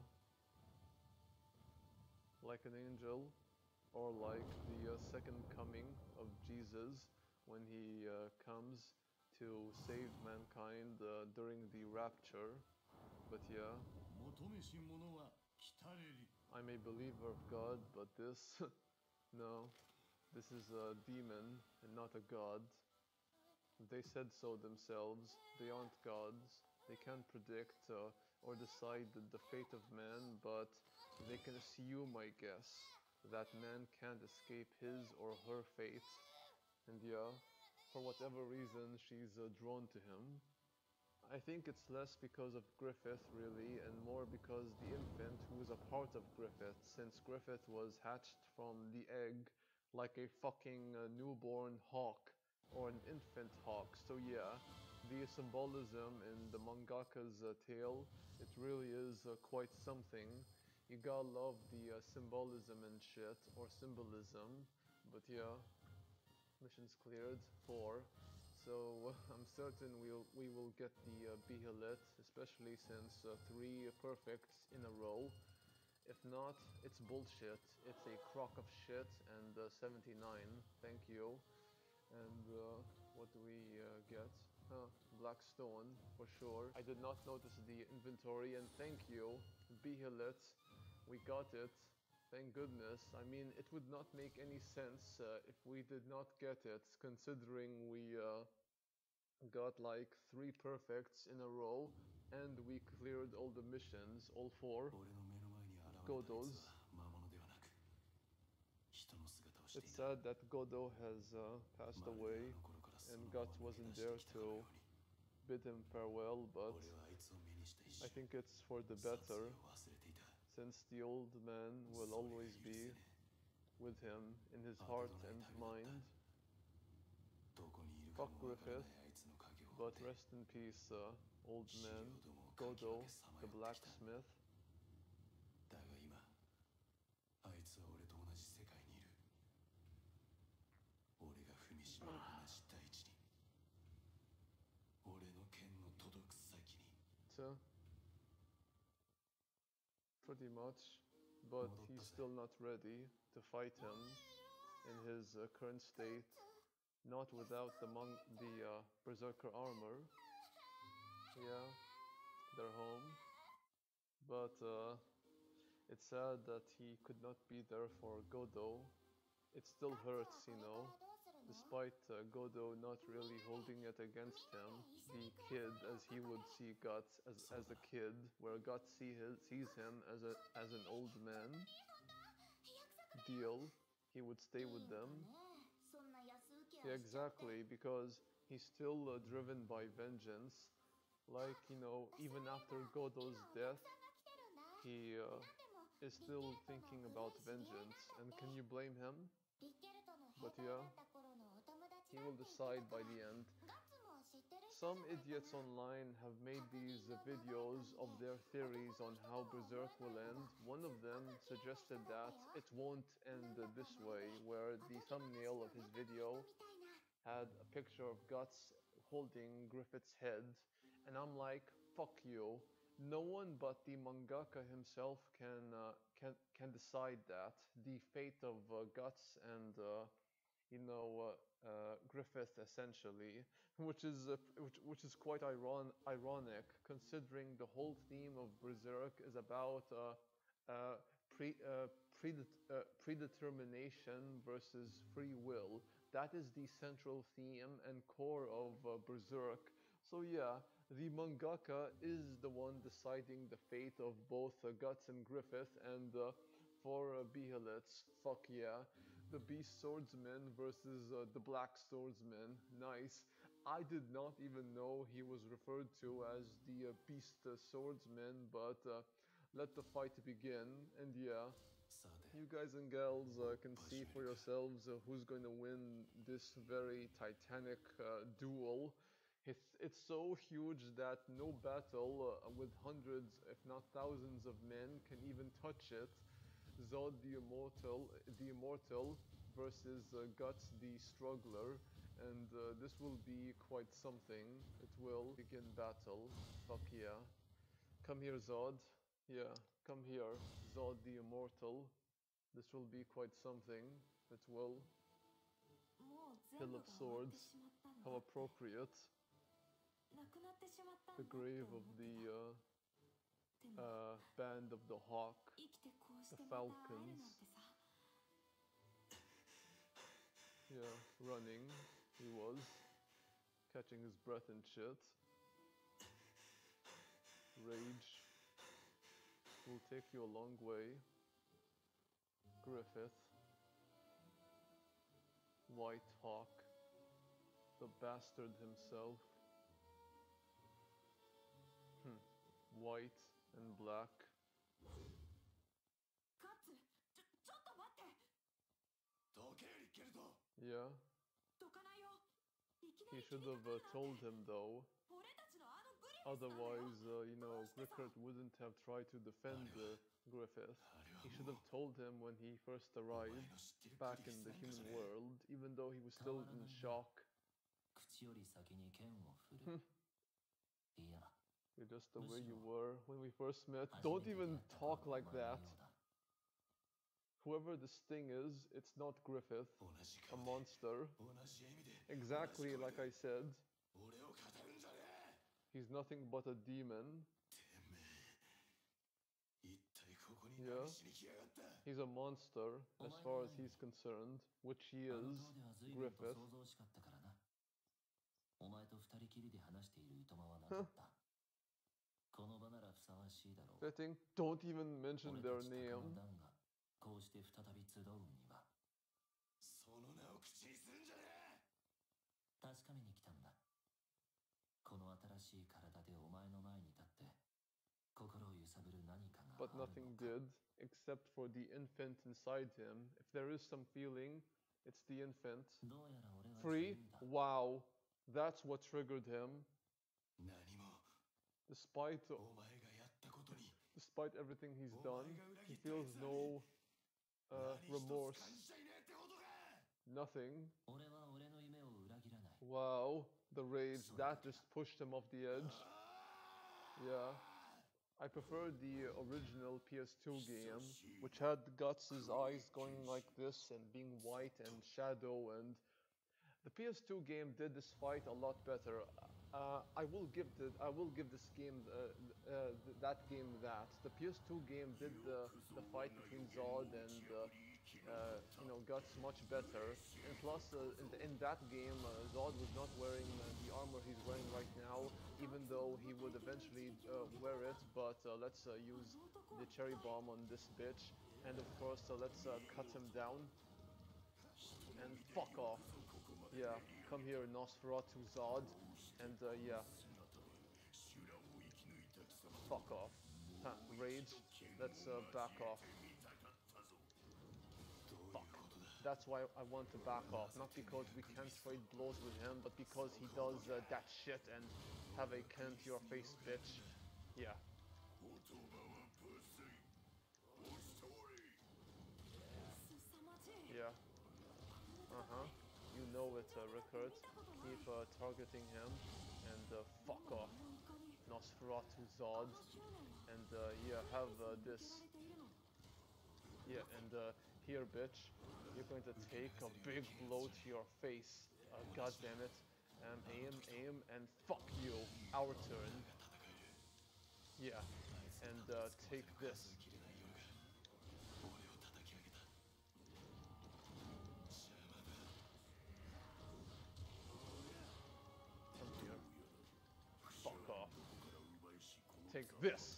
Like an angel. Or like the uh, second coming of Jesus when he uh, comes to save mankind uh, during the rapture. But yeah. 求めし者は来たれり I'm a believer of God, but this, no, this is a demon and not a god. They said so themselves. They aren't gods. They can't predict uh, or decide the, the fate of man, but they can assume, I guess, that man can't escape his or her fate. And yeah, for whatever reason, she's uh, drawn to him. I think it's less because of Griffith, really, and more because the infant who is a part of Griffith, since Griffith was hatched from the egg like a fucking uh, newborn hawk or an infant hawk. So yeah, the symbolism in the mangaka's uh, tale, it really is uh, quite something. You gotta love the uh, symbolism and shit, or symbolism, but yeah. Missions cleared. Four. So I'm certain we'll we will get the uh, Behelit, especially since uh, three perfects in a row. If not, it's bullshit. It's a crock of shit and uh, seventy-nine. Thank you. And uh, what do we uh, get? Huh, Black Stone for sure. I did not notice the inventory, and thank you, Behelit. We got it. Thank goodness. I mean, it would not make any sense uh, if we did not get it, considering we uh, got like three perfects in a row and we cleared all the missions, all four. 俺の目の前に現れたあいつ Godos. は魔物ではなく人の姿をしてい It's た sad that Godo has uh, passed まるで away あの頃からそ and の Guts まま逃 wasn't げ出 there してきたかのよ to うに bid him farewell, but 俺はあいつを目にした一 I 瞬 think it's for the 殺意 better, を忘れていた since the old man そ will れが always 許せ be ねえ with him in his 後 heart のない and 旅だった mind. どこにいるか Fuck もわからな Griffith, いあいつの影を追 but って rest in peace, uh, old 資料 man. どもをかき分 Godo, けさま the よってきた blacksmith. だが今あいつは俺と同じ世界にいる俺が踏みしめる同じ大地に俺の剣の届く先に So, pretty much, but he's still not ready to fight him in his uh, current state, not without the mon- the uh, berserker armor. Yeah, they're home, but uh, it's sad that he could not be there for Godo. It still hurts, you know, despite uh, Godo not really holding it against him. The kid, as he would see Guts as, as a kid, where Guts see his, sees him as a as an old man. Deal. he would stay with them. そんな安請け Yeah, 合いしちゃって exactly, because he's still uh, driven by vengeance. Like, you know, even after Godo's death, さんが来てるんだ he uh, なんでも is still thinking about vengeance. And can you blame him? リッケルトの But 兵隊 yeah, だった頃のお友達 he だ will って言ってた decide か by ら the end. ガッツも知ってる人 Some じゃないか idiots な online have made these uh, videos of their theories on how Berserk will end. One of them suggested that it won't end uh, this way, where the thumbnail of his video みたいな had a picture of Guts holding Griffith's head, and I'm like, fuck you. No one but the mangaka himself can uh, can can decide that. The fate of uh, Guts and uh, you know uh, uh, Griffith essentially, which is uh, which which is quite iron ironic considering the whole theme of Berserk is about uh, uh, pre uh, predet uh, predetermination versus free will. That is the central theme and core of uh, Berserk. So yeah, the mangaka is the one deciding the fate of both uh, Guts and Griffith, and uh, for uh, Behelitz, fuck yeah. The Beast Swordsman versus uh, the Black Swordsman, nice. I did not even know he was referred to as the uh, Beast uh, Swordsman, but uh, let the fight begin, and yeah. さて You guys and gals uh, can see for yourselves uh, who's going to win this very titanic uh, duel. It's, it's so huge that no battle uh, with hundreds, if not thousands of men can even touch it. Zod the Immortal, the Immortal versus uh, Guts the Struggler, and uh, this will be quite something. It will begin battle. Fuck yeah. Come here, Zod. Yeah, come here, Zod the Immortal. This will be quite something. It will. もう全部 Hill が of 終わって Swords. しまったんだ How appropriate. なくなってしまったん The だって grave 思 of って the た uh, でも uh, band of the Hawk. 生きてこうして The また会える Falcons. なんてさ Yeah, running. He was. Catching his breath and shit. Rage will take you a long way. Griffith. White Hawk. The bastard himself. Hmm. White and black. ガッツちょちょっと待ってどけリッケルト Yeah. どかないよいきな He り切 should り have か uh, かるなんて told him though. 俺たちのあのグリフィスなんだよ Otherwise, uh, you know, Griffith wouldn't have tried to defend uh, Griffith. あれは He should も have う told him when he first お前 arrived の知ってる back クリ in フィ the スなんか human じゃねえ world, even though he was still in shock. 口より先に剣を振るいや You're just the む way し you ろ were when we first met. 初め Don't て出会 even った頃 talk の like お前の that. ようだ Whoever this thing is, it's not Griffith, 同じ a 顔で monster. 同じ笑みで Exactly 同じ like 声 I で said. 俺を語るんじゃねえ He's nothing but a demon. てめえ一体ここに Yeah. 何しに来やがった He's a monster as far as he's concerned, which he あの is. 塔では随分と Griffith. 想像しかったからなお前と二人きりで話しているいとまはなかったこの場ならふさわしいだろう Setting. Don't even mention 俺 their たち鷹の name. 団がこうして再び集うにはその名を口にするんじゃねえ確かめに来たんだこの新しい体でお前の前に立って心を揺さぶる何かが But あるの nothing か did, except for the infant inside him. If there is some feeling, it's the infant. どうやら俺は Free? 自由だ Wow. That's what triggered him. 何も Despite お前がやったことに despite everything he's お done, 前が裏 he 切った feels 奴らに no uh, 何一つ remorse. 感じちゃいねえってことか Nothing. 俺は俺の夢を裏切らない Wow. The rage, that just pushed him off the edge. Yeah. I prefer the original P S two game, which had Guts' eyes going like this and being white and shadow, and the P S two game did this fight a lot better. Uh, I will give the I will give this game uh, uh, th- that game that the P S two game did the the fight between Zod and uh, uh, you know Guts much better. And plus, uh, in, th- in that game, uh, Zod was not wearing uh, the armor he's wearing right now, even though he would eventually uh, wear it. But uh, let's uh, use the cherry bomb on this bitch, and of course, uh, let's uh, cut him down. and fuck off. Yeah, come here, Nosferatu Zod, and uh, yeah, fuck off. Huh, rage, let's uh, back off. Fuck. That's why I want to back off, not because we can't trade blows with him, but because he does uh, that shit and have a can to your face, bitch. Yeah. Yeah. Uh-huh. You know it, uh, Rickard. Keep uh, targeting him and uh, fuck off. Nosferatu Zod. And uh, yeah, have uh, this. Yeah, and uh, here, bitch. You're going to take a big blow to your face. Uh, God damn it. Um, aim, aim, and fuck you. Our turn. Yeah. And uh, take this. Come here. Fuck off. Take this.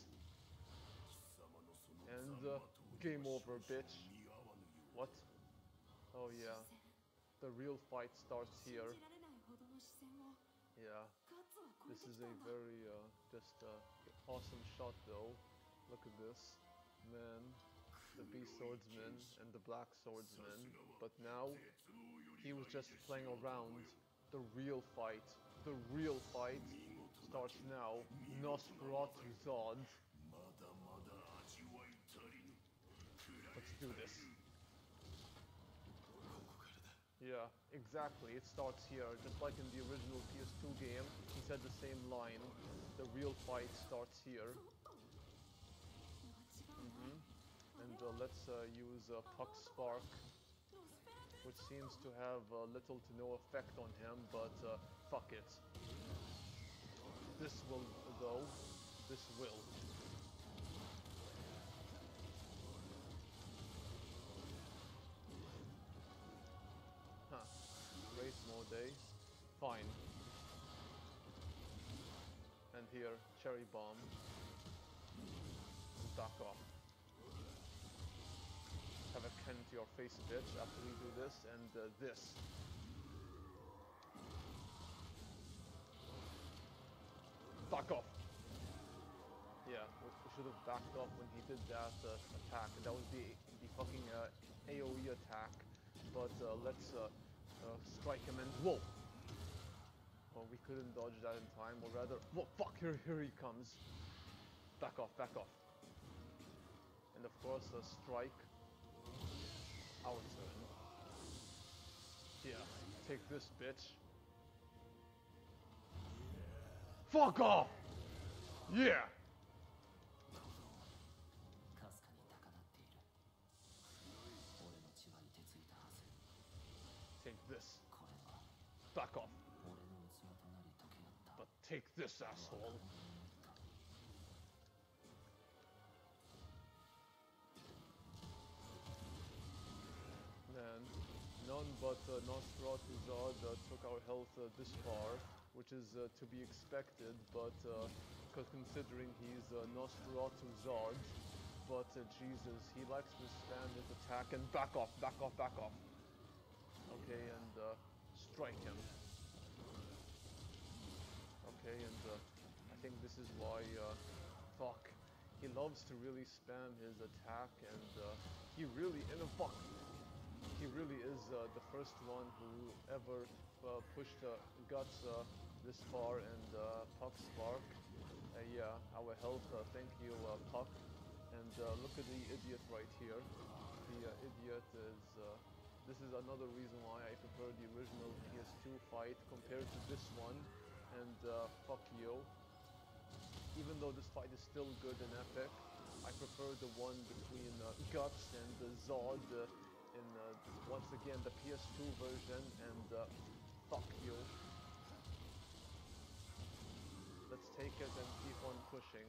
And uh, game over, bitch. What? Oh yeah. The real fight starts here. Yeah. This is a very uh, just uh, awesome shot though. Look at this. Man, the Beast Swordsman and the Black Swordsman. But now, he was just playing around. The real fight, the real fight starts now. Nosferatu Zod. Let's do this. Yeah, exactly. It starts here, just like in the original P S two game. He said the same line. The real fight starts here. Mm-hmm. And uh, let's uh, use uh, Puck Spark, which seems to have uh, little to no effect on him, but uh, fuck it. This will, though. This will. Huh. Race mode, eh? Fine. And here, Cherry Bomb. Back off. Have a can to your face, bitch, after we do this, and uh, this. Back off! Yeah, we, we should have backed off when he did that uh, attack. That was the, the fucking uh, AoE attack. But uh, let's uh, uh, strike him and whoa! Well, we couldn't dodge that in time, or rather, whoa, fuck, here, here he comes. Back off, back off. And of course, uh, strike. Our turn. Yeah, take this, bitch. Fuck off! Yeah! かすかに高鳴っている。俺の血は凍てついたはず。 Take this. これは Back off. 俺の器となり溶け合った。 But take this, asshole. Man, none but uh, Nosferatu Zod uh, took our health uh, this far, which is uh, to be expected, but uh, considering he's uh, Nosferatu Zod, but uh, Jesus, he likes to spam his attack and back off, back off, back off. Okay, and uh, strike him. Okay, and uh, I think this is why, uh, fuck, he loves to really spam his attack, and uh, he really, in a fuck, he really is uh, the first one who ever uh, pushed uh, Guts uh, this far, and uh, Puck Spark. Uh, yeah, our health, uh, thank you, uh, Puck. And uh, look at the idiot right here. The uh, idiot is, uh, this is another reason why I prefer the original P S two fight compared to this one. And uh, fuck you. Even though this fight is still good and epic, I prefer the one between uh, Guts and uh, Zod uh, in, uh, once again, the P S two version, and uh, fuck you. Let's take it and keep on pushing.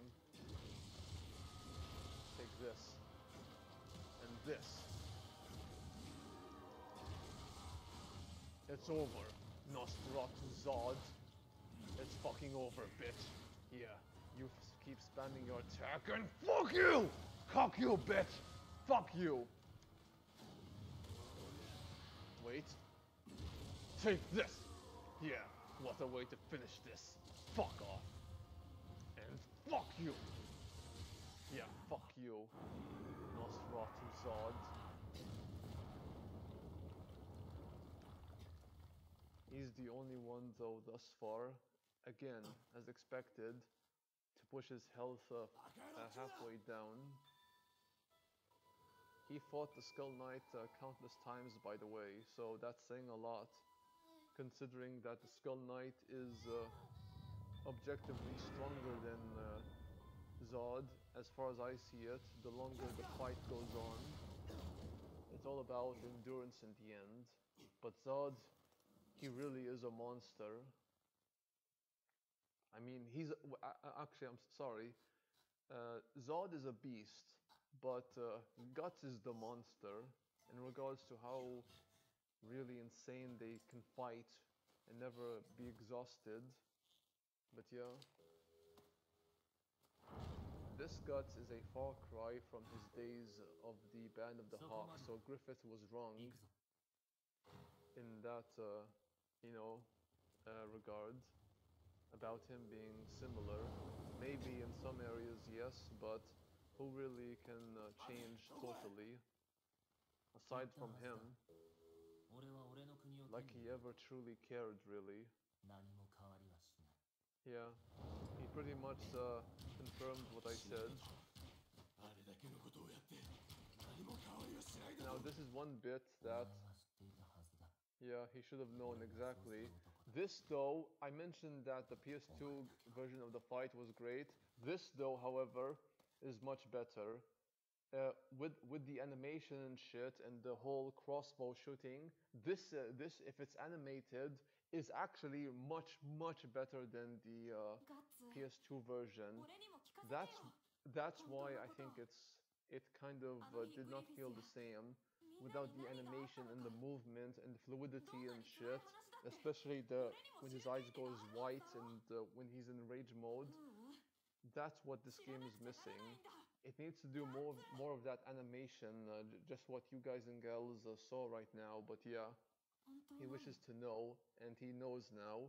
Take this. And this. It's over. Nosferatu Zod. It's fucking over, bitch. Yeah, you keep spamming your attack and fuck you! Fuck you, bitch! Fuck you! Wait. Take this! Yeah, what a way to finish this. Fuck off. And fuck you! Yeah, fuck you. Nosferatu Zod. He's the only one though thus far, again, as expected, to push his health uh, uh, halfway down. He fought the Skull Knight uh, countless times, by the way, so that's saying a lot, considering that the Skull Knight is uh, objectively stronger than uh, Zod, as far as I see it. The longer the fight goes on, it's all about endurance in the end. But Zod, he really is a monster. I mean, he's w- a- a- actually, I'm sorry. Uh, Zod is a beast, but uh, Guts is the monster in regards to how really insane they can fight and never be exhausted. But yeah, this Guts is a far cry from his days of the Band of the Hawk, so Griffith was wrong in that, uh, you know, uh, regard about him being similar. Maybe in some areas, yes, but who really can uh, change totally aside from him? 俺は俺の国を Like 手に he ever truly cared, really. 何も変わりはしない Yeah, he pretty much uh, confirmed what I said. あれだけのことをやって何も変わりはしないだ Now ろう this is one bit お前 that, は知っていたはずだ yeah, he should have known exactly. This though, I mentioned that the P S two version of the fight was great. This though, however, is much better. Uh, with with the animation and shit and the whole crossbow shooting, this uh, this if it's animated is actually much much better than the uh, ガッツ P S two version. 俺にも聞かせて That's よ that's why I think it's it kind of uh, did not feel the same without the animation and the movement and the fluidity and shit, especially the when his eyes goes white and uh, when he's in rage mode. うう That's what this 知ら game な is くちゃなら missing. ないんだ It needs to do more more of that animation, uh, j- just what you guys and gals uh, saw right now. But yeah, 本当 he なの wishes to know, and he knows now.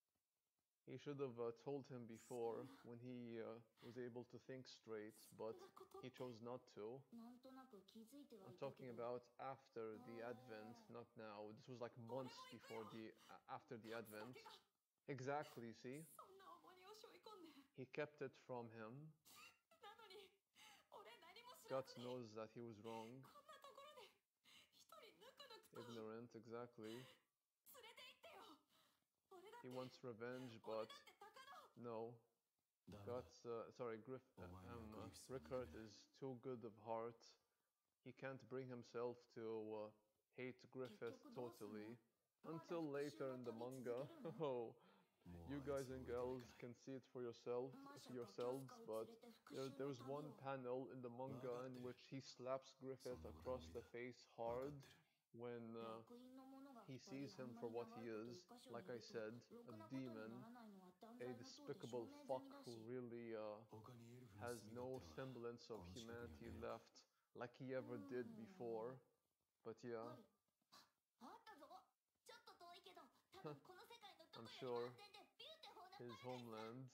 He should have uh, told him before when he uh, was able to think straight, but そんなこと he chose not to. なんとなく気づいては I'm いた talking けど about after the advent, not now. This was like months before the a- after the ガッツだ advent. けが Exactly, see? そんな重荷を背負い込んで He kept it from him. なのに俺何も知ら Guts ずに knows that he was wrong. こんなところで一人ぬくぬくと Ignorant, exactly. 連れて行ってよ俺だっ He て wants revenge, 俺 but だって鷹の no. ダメだ Guts, uh, sorry, Griff, uh, Oh, my um, uh, Griff's Rickard okay. is too good of heart. He can't bring himself to uh, hate Griffith 結局どうすんの totally. まだ Until 復讐 later の in the 旅続 manga. けるの Oh, もう you あい guys つを and 置いてはい girls かない can see it for yourself, まさか yourselves, キャスカ but を連れて復 there, 讐 there の was 旅 one を panel in the manga in Wakatte. which he slaps Griffith そんなことは across 無理 the だ face 分か hard ってる when uh, 役員の者が he 二人 sees あ him んま for り what 長 he いこと is. 一箇所 Like に I いると said, ろ a くなことに demon, ならないのは断 a 罪の塔で証 despicable 明済 fuck みだ who し really uh, 他にエルフの has 住み no 勝手は semblance of この地獄に humanity はね left like he ever did before. But はい yeah, あったぞちょっと遠いけど多分この世界のど I'm こよ sure りも安全でビューティフルな his パラダイス homeland.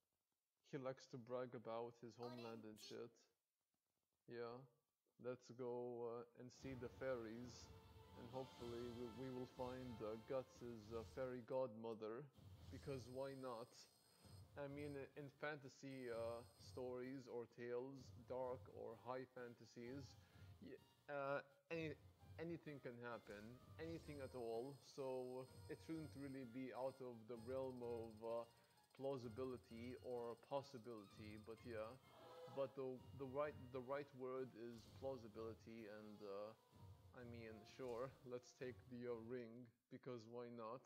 He likes to brag about his homeland and shit. Yeah, let's go uh, and see the fairies, and hopefully we, we will find uh, Guts' uh, fairy godmother, because why not? I mean, i- in fantasy uh, stories or tales, dark or high fantasies, y- uh, any anything can happen, anything at all. So it shouldn't really be out of the realm of uh, plausibility or possibility. But yeah, but the the right the right word is plausibility, and uh, I mean, sure, let's take the uh, ring because why not?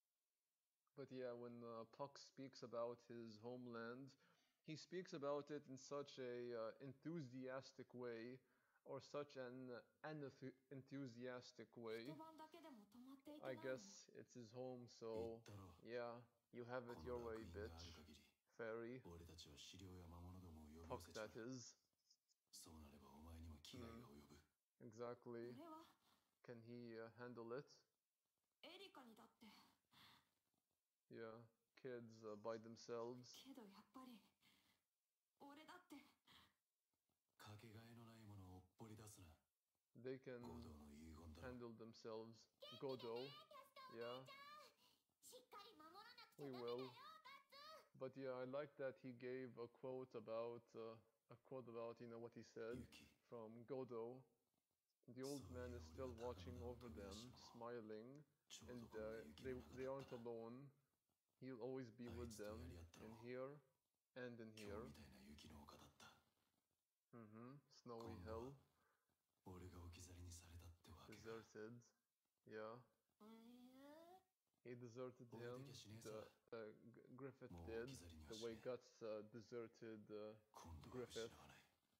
But yeah, when uh, Puck speaks about his homeland, he speaks about it in such a uh, enthusiastic way, or such an aneth- enthusiastic 一 way. 晩だけでも泊まっていけ I ないの guess it's his home, 言 so ったろ yeah, you have こ it の your 楽 way, 園がある bitch. 限り Fairy. 俺たちは狩猟や魔物どもを呼び寄 Puck, せち that まう is. そうなればお前にも危害が及ぶ Exactly. 俺は Can he uh, handle it? エリカにだって。 Yeah, kids uh, by themselves. けどやっぱり俺だって。 かけがえのないものを掘り出すな。 They can ゴドの遺言だろ。 handle themselves. Godo, yeah, しっかり守らなく we ちゃダメだ will. よ。 But yeah, I like that he gave a quote about uh, a quote about you know what he said ユキ、 from Godo. The old man is still watching over them, smiling, ちょう and どこんな uh, 雪 they の中 they だっ aren't た。 alone. He'll always be with them in here and in 今 here. 日みたいな雪の丘だった。 Mm-hmm. Snowy 今度は hill, 俺が置き去りにされたってわけか。 deserted. Yeah, えー he deserted Oi, him. deke shinesa. The, uh, G- Griffith Mo did okizari ni wa the way shinai. Guts uh, deserted uh, 今度は失 Griffith. わない。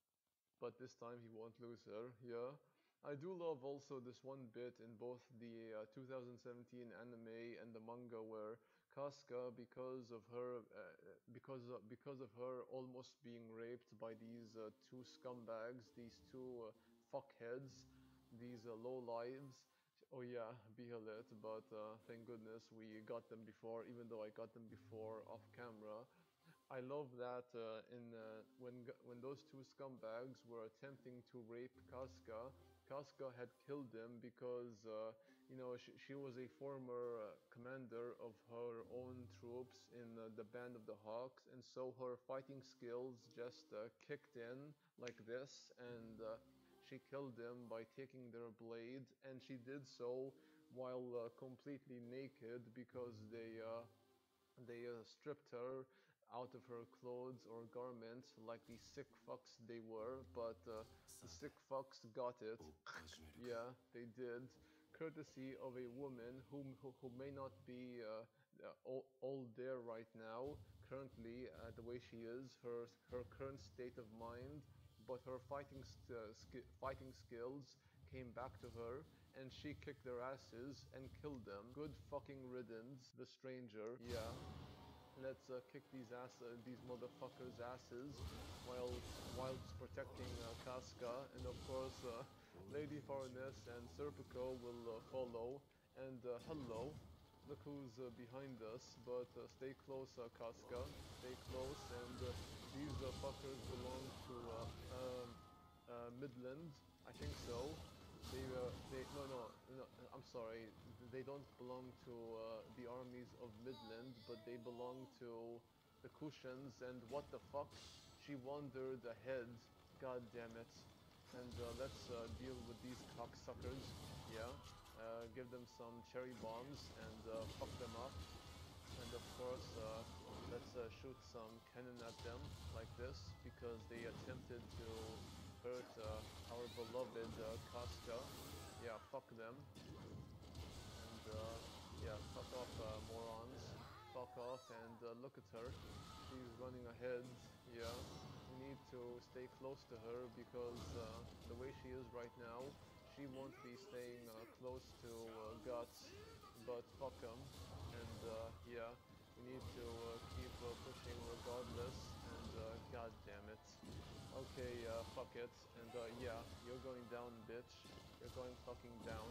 But this time he won't lose her. Yeah. I do love also this one bit in both the uh, two thousand seventeen anime and the manga where Casca, because of her, uh, because of, because of her almost being raped by these uh, two scumbags, these two uh, fuckheads, these uh, low lives. Oh yeah, Bihalet, but uh, thank goodness we got them before, even though I got them before off camera. I love that uh, in uh, when g- when those two scumbags were attempting to rape Casca, Casca had killed them because uh, you know she, she was a former uh, commander of her own troops in uh, the Band of the Hawks, and so her fighting skills just uh, kicked in like this, and uh, she killed them by taking their blade, and she did so while uh, completely naked because they. Uh, they uh, stripped her out of her clothes or garments like the sick fucks they were, but uh, the sick fucks got it. おっ始めるか。 Yeah, they did. Courtesy of a woman whom, who, who may not be uh, uh, all, all there right now, currently, uh, the way she is, her, her current state of mind, but her fighting, st- uh, sk- fighting skills came back to her, and she kicked their asses and killed them. Good fucking riddance, the stranger. Yeah. Let's uh, kick these ass, uh, these motherfuckers' asses, while whilst protecting uh, Casca, and of course, uh, Lady Baroness and Serpico will uh, follow. And uh, hello, look who's uh, behind us. But uh, stay close, uh, Casca. Stay close. And uh, these uh, fuckers belong to uh, um, uh, Midland. I think so. They, uh, they, no, no, no, I'm sorry. They don't belong to uh, the armies of Midland, but they belong to the Kushans. And what the fuck? She wandered ahead. God damn it. And uh, let's uh, deal with these cocksuckers. Yeah. Uh, give them some cherry bombs and uh, fuck them up. And of course, uh, let's uh, shoot some cannon at them like this because they attempted to hurt uh, our beloved uh, Casca. Yeah, fuck them. And uh, yeah, fuck off, uh, morons. Fuck off and uh, look at her. She's running ahead. Yeah, we need to stay close to her because uh, the way she is right now, she won't be staying uh, close to uh, Guts, but fuck him. And uh, yeah, we need to uh, keep uh, pushing regardless. And uh, god damn it. Okay, uh, fuck it. And uh, yeah, you're going down, bitch. You're going fucking down.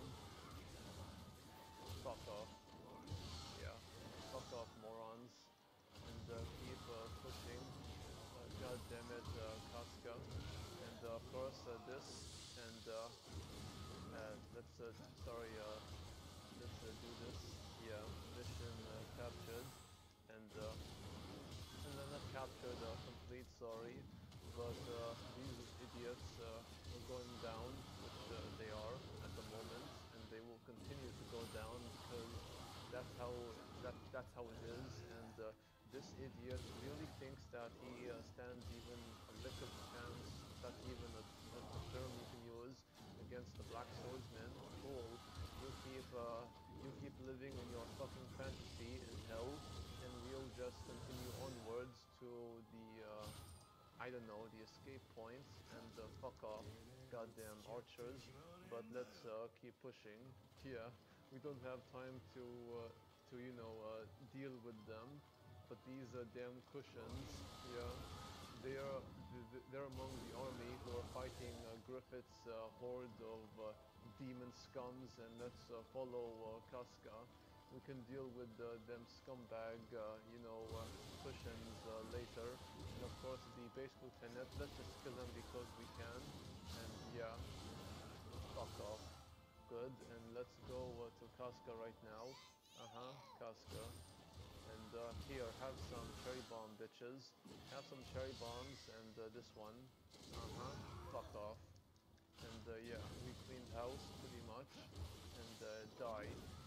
Fuck off. Yeah, fuck off, morons. And uh, keep uh, pushing. Uh, god damn it, uh, Casca. And uh, of course, uh, this. And uh, uh, let's, uh, sorry, uh, let's uh, do this. Yeah, mission uh, captured. And, uh, and then not captured, uh, complete, sorry. But uh, these idiots uh, are going down, which uh, they are at the moment, and they will continue to go down because that's how that that's how it is. And uh, this idiot really thinks that he uh, stands even a lick of chance. That's even a, a, a term you can use against the Black Swordsman. Cool. You keep uh, you keep living in your fucking fantasy in hell, and we'll just continue onwards to the. Uh, I don't know, the escape point, and uh, fuck off, goddamn archers, but let's uh, keep pushing. Yeah, we don't have time to, uh, to you know, uh, deal with them, but these uh, damn cushions, yeah, they are, th- th- they're among the army who are fighting uh, Griffith's uh, horde of uh, demon scums, and let's uh, follow uh, Casca. We can deal with uh, them scumbag, uh, you know, uh, cushions uh, later. And of course the base lieutenant, let's just kill him because we can. And yeah, fuck off. Good, and let's go uh, to Casca right now. Uh-huh, Casca. And uh, here, have some cherry bomb, bitches. Have some cherry bombs, and uh, this one. Uh-huh, fuck off. And uh, yeah, we cleaned house pretty much. And uh, die.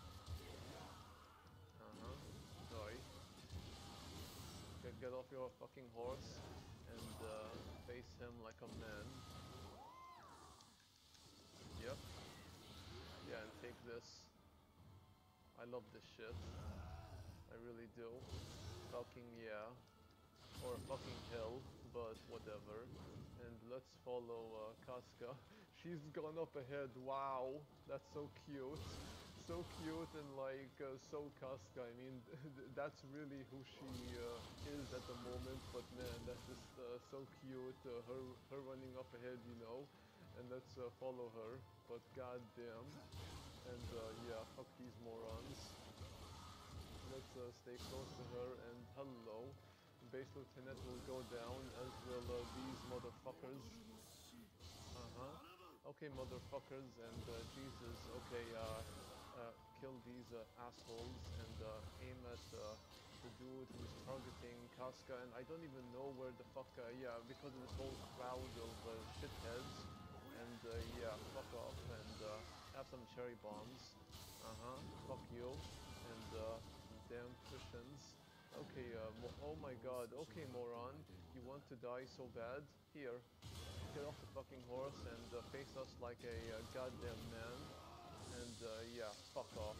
Uh-huh, die. Get, get off your fucking horse and uh, face him like a man. Yep. Yeah, and take this. I love this shit. I really do. Fucking yeah. Or fucking hell, but whatever. And let's follow uh, Casca. She's gone up ahead. Wow, that's so cute. So cute and like uh, so Casca. I mean, that's really who she uh, is at the moment. But man, that's just uh, so cute. Uh, her her running up ahead, you know. And let's uh, follow her. But goddamn. And uh, yeah, fuck these morons. Let's uh, stay close to her, and hello. Base Lieutenant will go down, as will uh, these motherfuckers. Uh-huh. Okay, motherfuckers, and uh, Jesus, okay, uh, uh, kill these uh, assholes, and uh, aim at uh, the dude who's targeting Casca, and I don't even know where the fuck, uh, yeah, because of this whole crowd of uh, shitheads, and uh, yeah, fuck off, and uh, have some cherry bombs. Uh-huh, fuck you, and uh, damn cushions. Okay, uh, oh my god, okay moron, you want to die so bad? Here, get off the fucking horse and uh, face us like a uh, goddamn man, and uh, yeah, fuck off.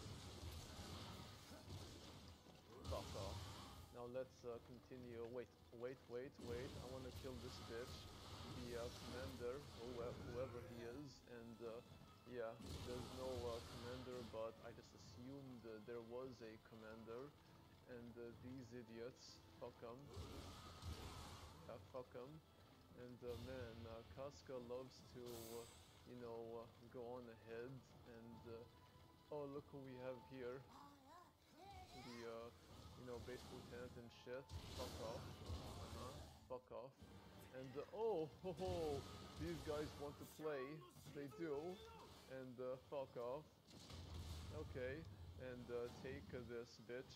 Fuck off. Now let's uh, continue, wait, wait, wait, wait, I wanna kill this bitch, the uh, commander, wh whoever he is, and uh, yeah, there's no uh, commander, but I just assumed uh, there was a commander. And uh, these idiots, fuck 'em. Yeah, fuck 'em. And uh, man, uh, Casca loves to, uh, you know, uh, go on ahead. And uh, oh, look who we have here. The, uh, you know, base lieutenant and shit. Fuck off. Uh-huh. Fuck off. And uh, oh, ho ho, these guys want to play. They do. And uh, fuck off. Okay. And uh, take uh, this, bitch.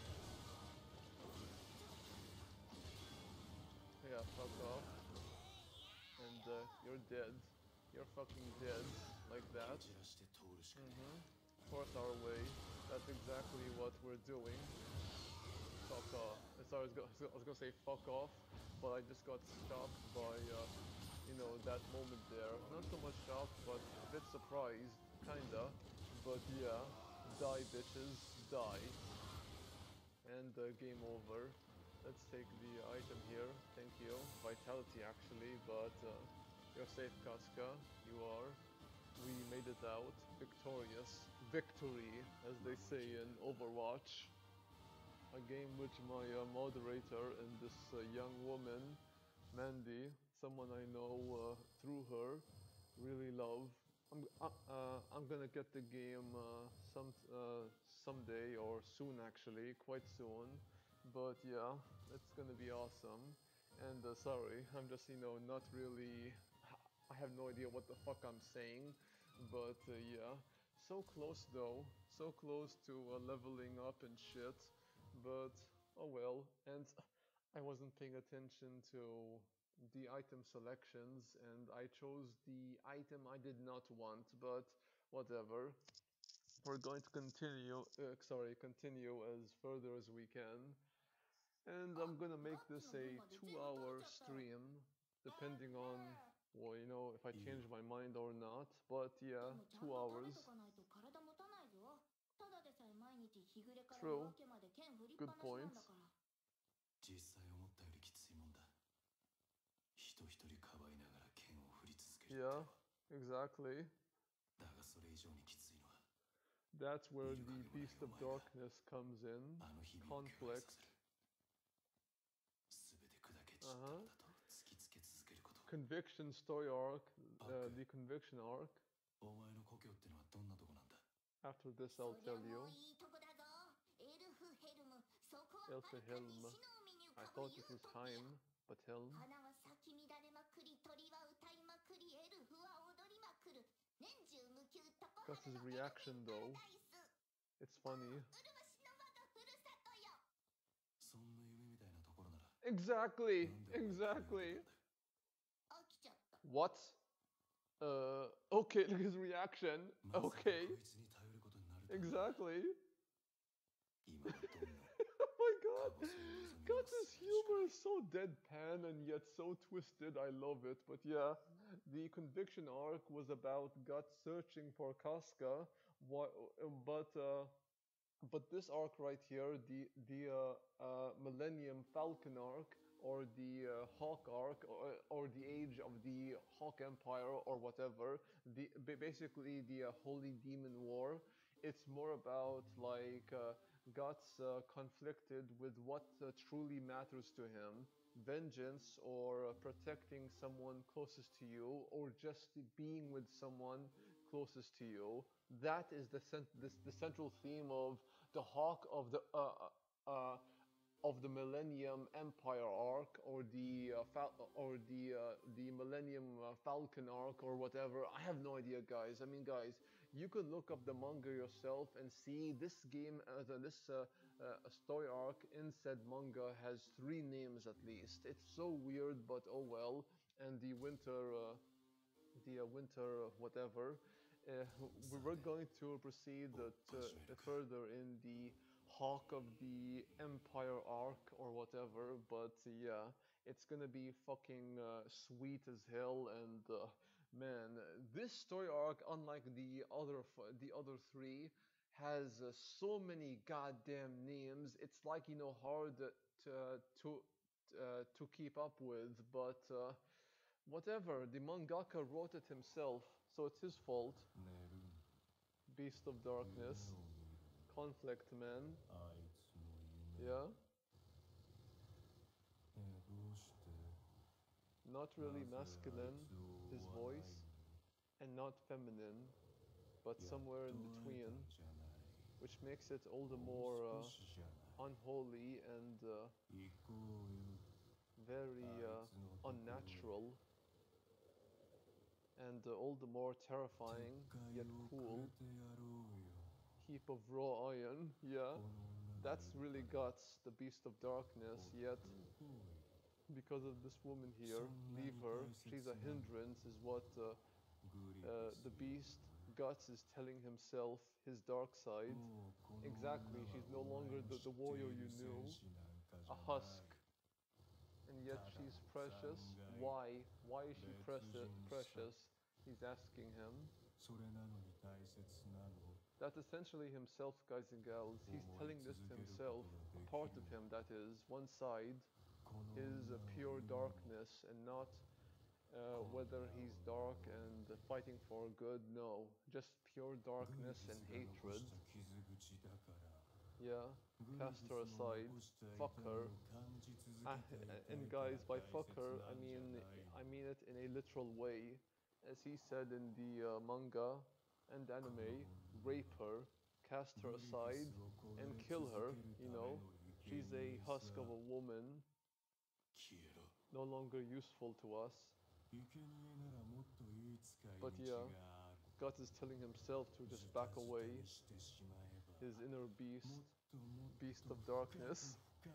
Yeah, fuck off. And uh, you're dead. You're fucking dead. Like that. 蹴らして通るしかね Mm-hmm. Force our way. That's exactly what we're doing. Fuck off. Sorry, I was, go I was gonna say fuck off, but I just got shocked by, uh, you know, that moment there. Not so much shocked, but a bit surprised. Kinda. But yeah. Die, bitches. Die. And uh, game over. Let's take the item here. Thank you. Vitality actually, but uh, you're safe, Casca. You are. We made it out. Victorious. Victory, as they say in Overwatch. A game which my uh, moderator and this uh, young woman, Mandy, someone I know uh, through her, really love. I'm, uh, uh, I'm gonna get the game uh, some uh, someday or soon actually, quite soon. But yeah, it's gonna be awesome. And uh, sorry, I'm just, you know, not really, I have no idea what the fuck I'm saying. But uh, yeah, so close though, so close to uh, leveling up and shit. But oh well, and I wasn't paying attention to the item selections, and I chose the item I did not want, but whatever. We're going to continue, uh, sorry, continue as further as we can. And I'm gonna make this a two hour stream, depending on, well, you know, if I change my mind or not, but yeah, two hours. True. Good point. 実際思ったよりきついもんだ人一人かばいながら剣を振り続ける Yeah, exactly. だがそれ以上にきついのは That's where the Beast of Darkness comes in. あの日々を Conflict. 全て砕け散ったのだと突きつけ続け conviction story arc, uh, Buck. the conviction arc. お前の故郷ってのはどんなとこなんだ？ After this, そ I'll りゃ tell も you. ういいとこだぞ。エルフヘルム、そこは Elsa はるか Helm. 西の海に浮 I かぶ thought ユ it ー was トピア。 Heim, but Helm. 花は咲き乱れまくり、鳥は歌いまくり、エルフは踊りまくる。年中無休常春 Gus's のエルフィン reaction パラ though, ダイス。 it's funny. うるま市の我がふるさとよ。 そんな夢みたいなところなら Exactly, なんでお前ここに exactly. いるんだ？ 飽きちゃった。 What? Uh, okay, look at his reaction. まさか Okay, こいつに頼ることになるとは。 exactly. 今はどんな Oh my god. か細い望みを Guts' 捨てるしか humor is so deadpan and yet so twisted. I love it. But yeah, the conviction arc was about Guts searching for Casca. What? But uh, but this arc right here, the the uh, uh, Millennium Falcon arc, or the uh, Hawk arc, or, or the Age of the Hawk Empire, or whatever. The ba- basically the uh, Holy Demon War. It's more about like. Uh, Guts uh, conflicted with what uh, truly matters to him: vengeance, or uh, protecting someone closest to you, or just being with someone closest to you. That is the cent- this, the central theme of the Hawk of the uh, uh, uh, of the Millennium Empire arc, or the uh, Fal- or the uh, the Millennium uh, Falcon arc, or whatever. I have no idea, guys. I mean, guys, you can look up the manga yourself and see this game, uh, the- this uh, uh, story arc in said manga has three names at least. It's so weird, but oh well. And the winter, uh, the uh, winter, uh, whatever. Uh, we were going to proceed uh, to, uh, further in the Hawk of the Empire arc or whatever, but yeah, it's gonna be fucking uh, sweet as hell. And uh, man, this story arc, unlike the other f- the other three, has uh, so many goddamn names. It's like, you know, hard to to uh, to keep up with, but uh, whatever. The mangaka wrote it himself, so it's his fault. 寝るん Beast of 夢 Darkness, を見る Conflict Man. あいつの夢 Yeah, えどうして not really なぜあい masculine, つを his 追わない voice, and not feminine, but の somewhere in やっと会え between, たんじゃない which makes it all the もう more 少 uh, しじゃない unholy and uh, 行こうよ very uh, あいつのところへ unnatural, and uh, all the more terrifying 鉄海 yet をく cool れてやろうよ heap of raw iron. Yeah, この女が that's いる really から Guts, the Beast of Darkness. 追 Yet っておこうよ because of this woman here, そんなに leave her. 大切 She's a なの hindrance, is what uh, グリ uh, フィス the Beast Guts is telling himself, his dark side. もうこの女 Exactly, は she's no お前 longer の the, 知 the って warrior い you る knew, 戦士なんかじ a ゃない husk, and yet Tada, she's precious. Sangai. Why? Why is she precious? Betsujin Precious? He's asking him. それなのに大切なの That's essentially himself, guys and gals. He's telling this to himself, a part of him that is, one side, この is 女 uh, を pure 見る darkness, and not uh, whether he's dark and fighting for good. No, just pure グリ darkness フィ and スが残 hatred. した傷口だから Yeah, グリ cast フ her ィスの aside. 残した Fuck 痛み her. を感じ続 Ah, けていたい and から guys, by 大 fuck 切 her, な I んじゃ mean ない I mean it in a literal way, as he said in the uh, manga and anime. Rape her, cast her グリフィ aside, スを超え and kill 続 her. ける You ため know, の生 she's a 贄 husk さ of a woman, 消えろ no longer useful to us. 生贄ならもっといい使い But 道 yeah, がある Guts is telling himself to ズ just タ back ズタ away. にしてしまえば His inner も beast, っともっと beast of 深く darkness. 深く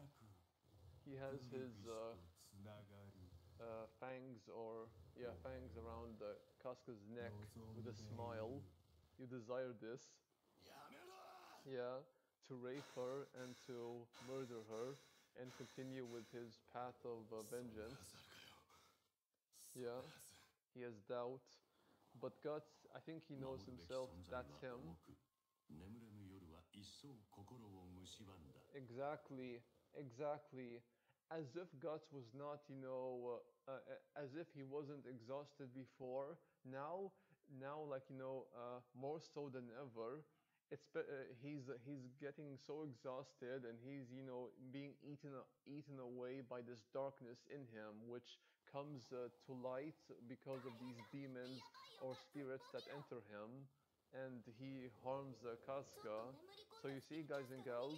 He グ has リフ his ィス uh, とつながる uh, fangs, or yeah, fangs around uh, Casca's neck with a smile. You desire this, やめろ yeah, to rape her and to murder her and continue with his path of uh, そんなは vengeance. ずあるかよ Yeah, はず he has doubt, but Guts, I think he 守 knows るべき himself 存在 that's は him. 重く眠れぬ夜は一層心を蝕んだ Exactly, exactly. As if Guts was not, you know, uh, uh, as if he wasn't exhausted before. Now, now, like you know, uh, more so than ever. It's be- uh, he's he's getting so exhausted, and he's, you know, being eaten eaten away by this darkness in him, which comes uh, to light because of these demons or spirits that enter him, and he harms uh, Casca. So you see, guys and gals,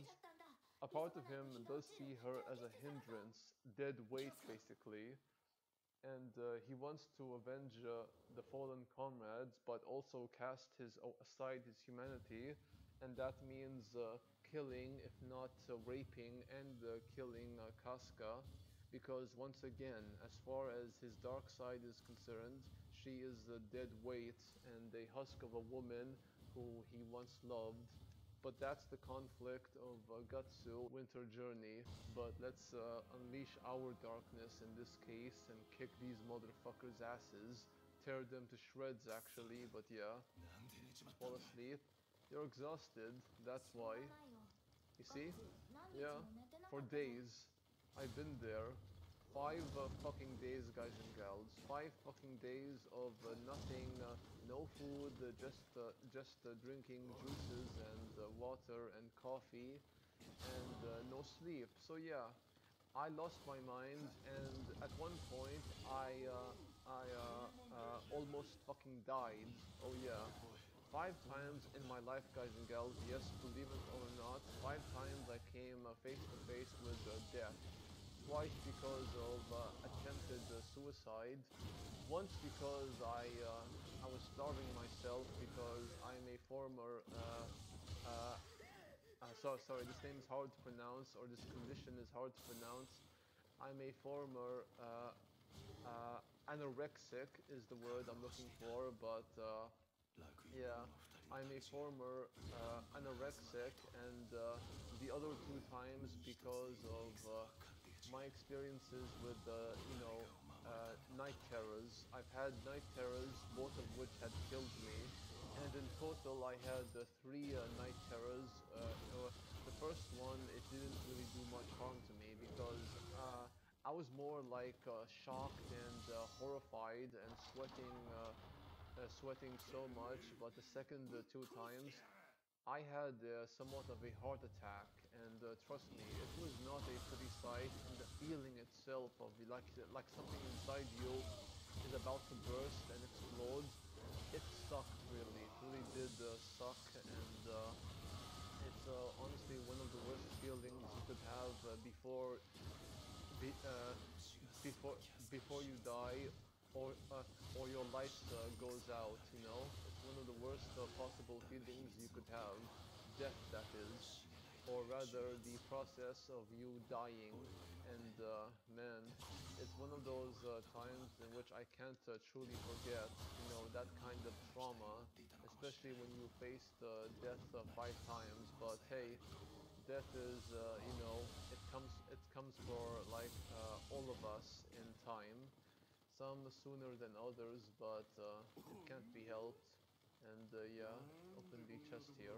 a part of him does see her as a hindrance, dead weight basically, and uh, he wants to avenge uh, the fallen comrades, but also cast his aside his humanity, and that means uh, killing, if not uh, raping and uh, killing uh, Casca, because once again, as far as his dark side is concerned, she is a dead weight and a husk of a woman who he once loved. But that's the conflict of uh, Gatsu Winter Journey. But let's uh, unleash our darkness in this case and kick these motherfuckers' asses. Tear them to shreds, actually, but yeah. なんで寝ちまった Fall んだ asleep. You're exhausted, that's why. You see? Yeah, for days. I've been there. Five uh, fucking days, guys and gals. Five fucking days of uh, nothing, uh, no food, uh, just uh, just uh, drinking juices and uh, water and coffee, and uh, no sleep. So yeah, I lost my mind, and at one point I uh, I uh, uh, almost fucking died. Oh yeah. Five times in my life, guys and gals, yes, believe it or not, five times I came uh, face to face with uh, death. Twice because of uh, attempted uh, suicide. Once because I uh, I was starving myself because I'm a former uh, uh, uh, so sorry, this name is hard to pronounce, or this condition is hard to pronounce. I'm a former uh, uh, anorexic is the word I'm looking for, but uh, 楽園 yeah, の二人 I'm a former uh, anorexic, and uh, the other two times because of uh, my experiences with, uh, you know, uh, night terrors. I've had night terrors, both of which had killed me, and in total I had uh, three uh, night terrors. Uh, uh, the first one, it didn't really do much harm to me because uh, I was more like uh, shocked and uh, horrified and sweating. Uh, uh, sweating so much, but the second uh, two times I had uh, somewhat of a heart attack, and uh, trust me, it was not a pretty sight, and the feeling itself of like like something inside you is about to burst and explode. It sucked really, it really did uh, suck, and uh, it's uh, honestly one of the worst feelings you could have uh, before be, uh, before before you die, or uh, or your light uh, goes out. You know, it's one of the worst uh, possible feelings you could have. Death, that is, or rather, the process of you dying. And uh, man, it's one of those uh, times in which I can't uh, truly forget. You know, that kind of trauma, especially when you faced uh, death uh, five times. But hey, death is uh, you know, it comes it comes for like uh, all of us in time, some sooner than others, but uh, it can't be helped. And uh, yeah, open the chest here.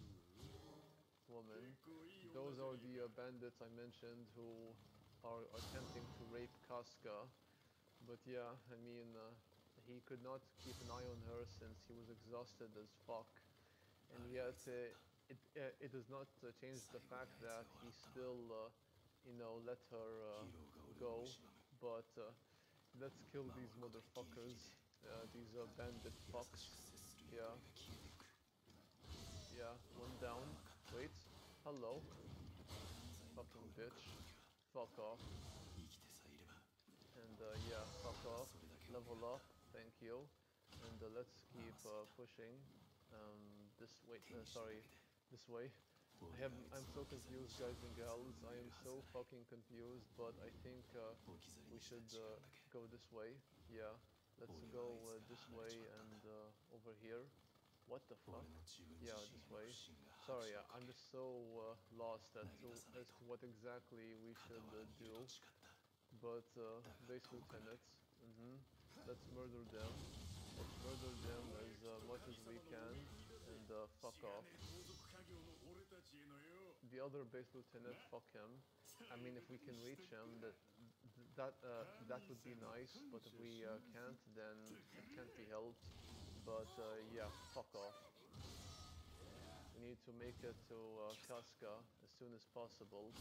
Woman, those are the uh, bandits I mentioned who are attempting to rape Casca. But yeah, I mean, uh, he could not keep an eye on her since he was exhausted as fuck, and yet uh, it uh, it does not uh, change the fact that he still uh, you know, let her uh, ヒーローが俺を go. 蝕む But uh, let's kill 守 these ること一撃 motherfuckers, で uh, these uh, bandit 優 fucks. しく接する Yeah, 役目が消えていく yeah, one down. Wait, hello, 犯罪の fucking 顔色 bitch. から Fuck off. 生きてさえいれば And uh, yeah, fuck off. それだけを Level 願っ up. Thank you. And uh, let's keep uh, pushing. Um, this way. 手 Uh, にしただ sorry, けで this way. 俺 I が have. あい I'm つを so 置き去りに confused, した guys and 人 gals. も I い am るは so ずだ fucking confused, but I think uh, 置き去り we にした should 時 uh, 間だけ go this way. Yeah, let's Only go lights uh, that this have way lit up and the uh, over here. What the 俺 fuck? の自分 Yeah, 自身 this への way. 不信が拍 Sorry, 手 I- をか I'm け just so uh, lost as to 投げ出さない as と to what exactly we 傍 should ら uh, にいる do. と誓った But uh, だが base 遠くなる lieutenants, hmm let's murder them. Let's murder them as uh, much as we can, and uh, fuck しが off. ねえ盗賊家業の俺たちへのよ The other base lieutenant, fuck him. I mean, if we can reach him, that th- that uh, that would be nice. But if we uh, can't, then it can't be helped. But uh, yeah, fuck off. We need to make it to uh, Casca as soon as possible.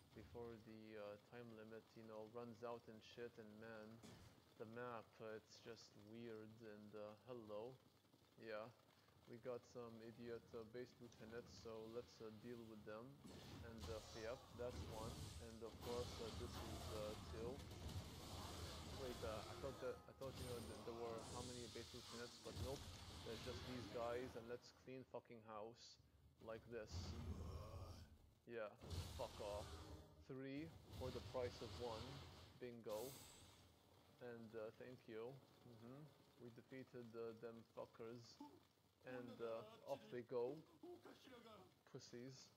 before the uh, time limit, you know, runs out and shit, and man, the map, uh, it's just weird, and uh, hello, yeah, we got some idiot uh, base lieutenants, so let's uh, deal with them, and uh, yep, that's one, and of course uh, this is uh, two. Wait, uh, I thought that, I thought, you know, th there were how many base lieutenants, but nope, there's just these guys, and let's clean fucking house, like this. Yeah, fuck off. Three for the price of one. Bingo. And uh, thank you. Mm-hmm. We defeated uh, them fuckers. And uh, off they go. Pussies.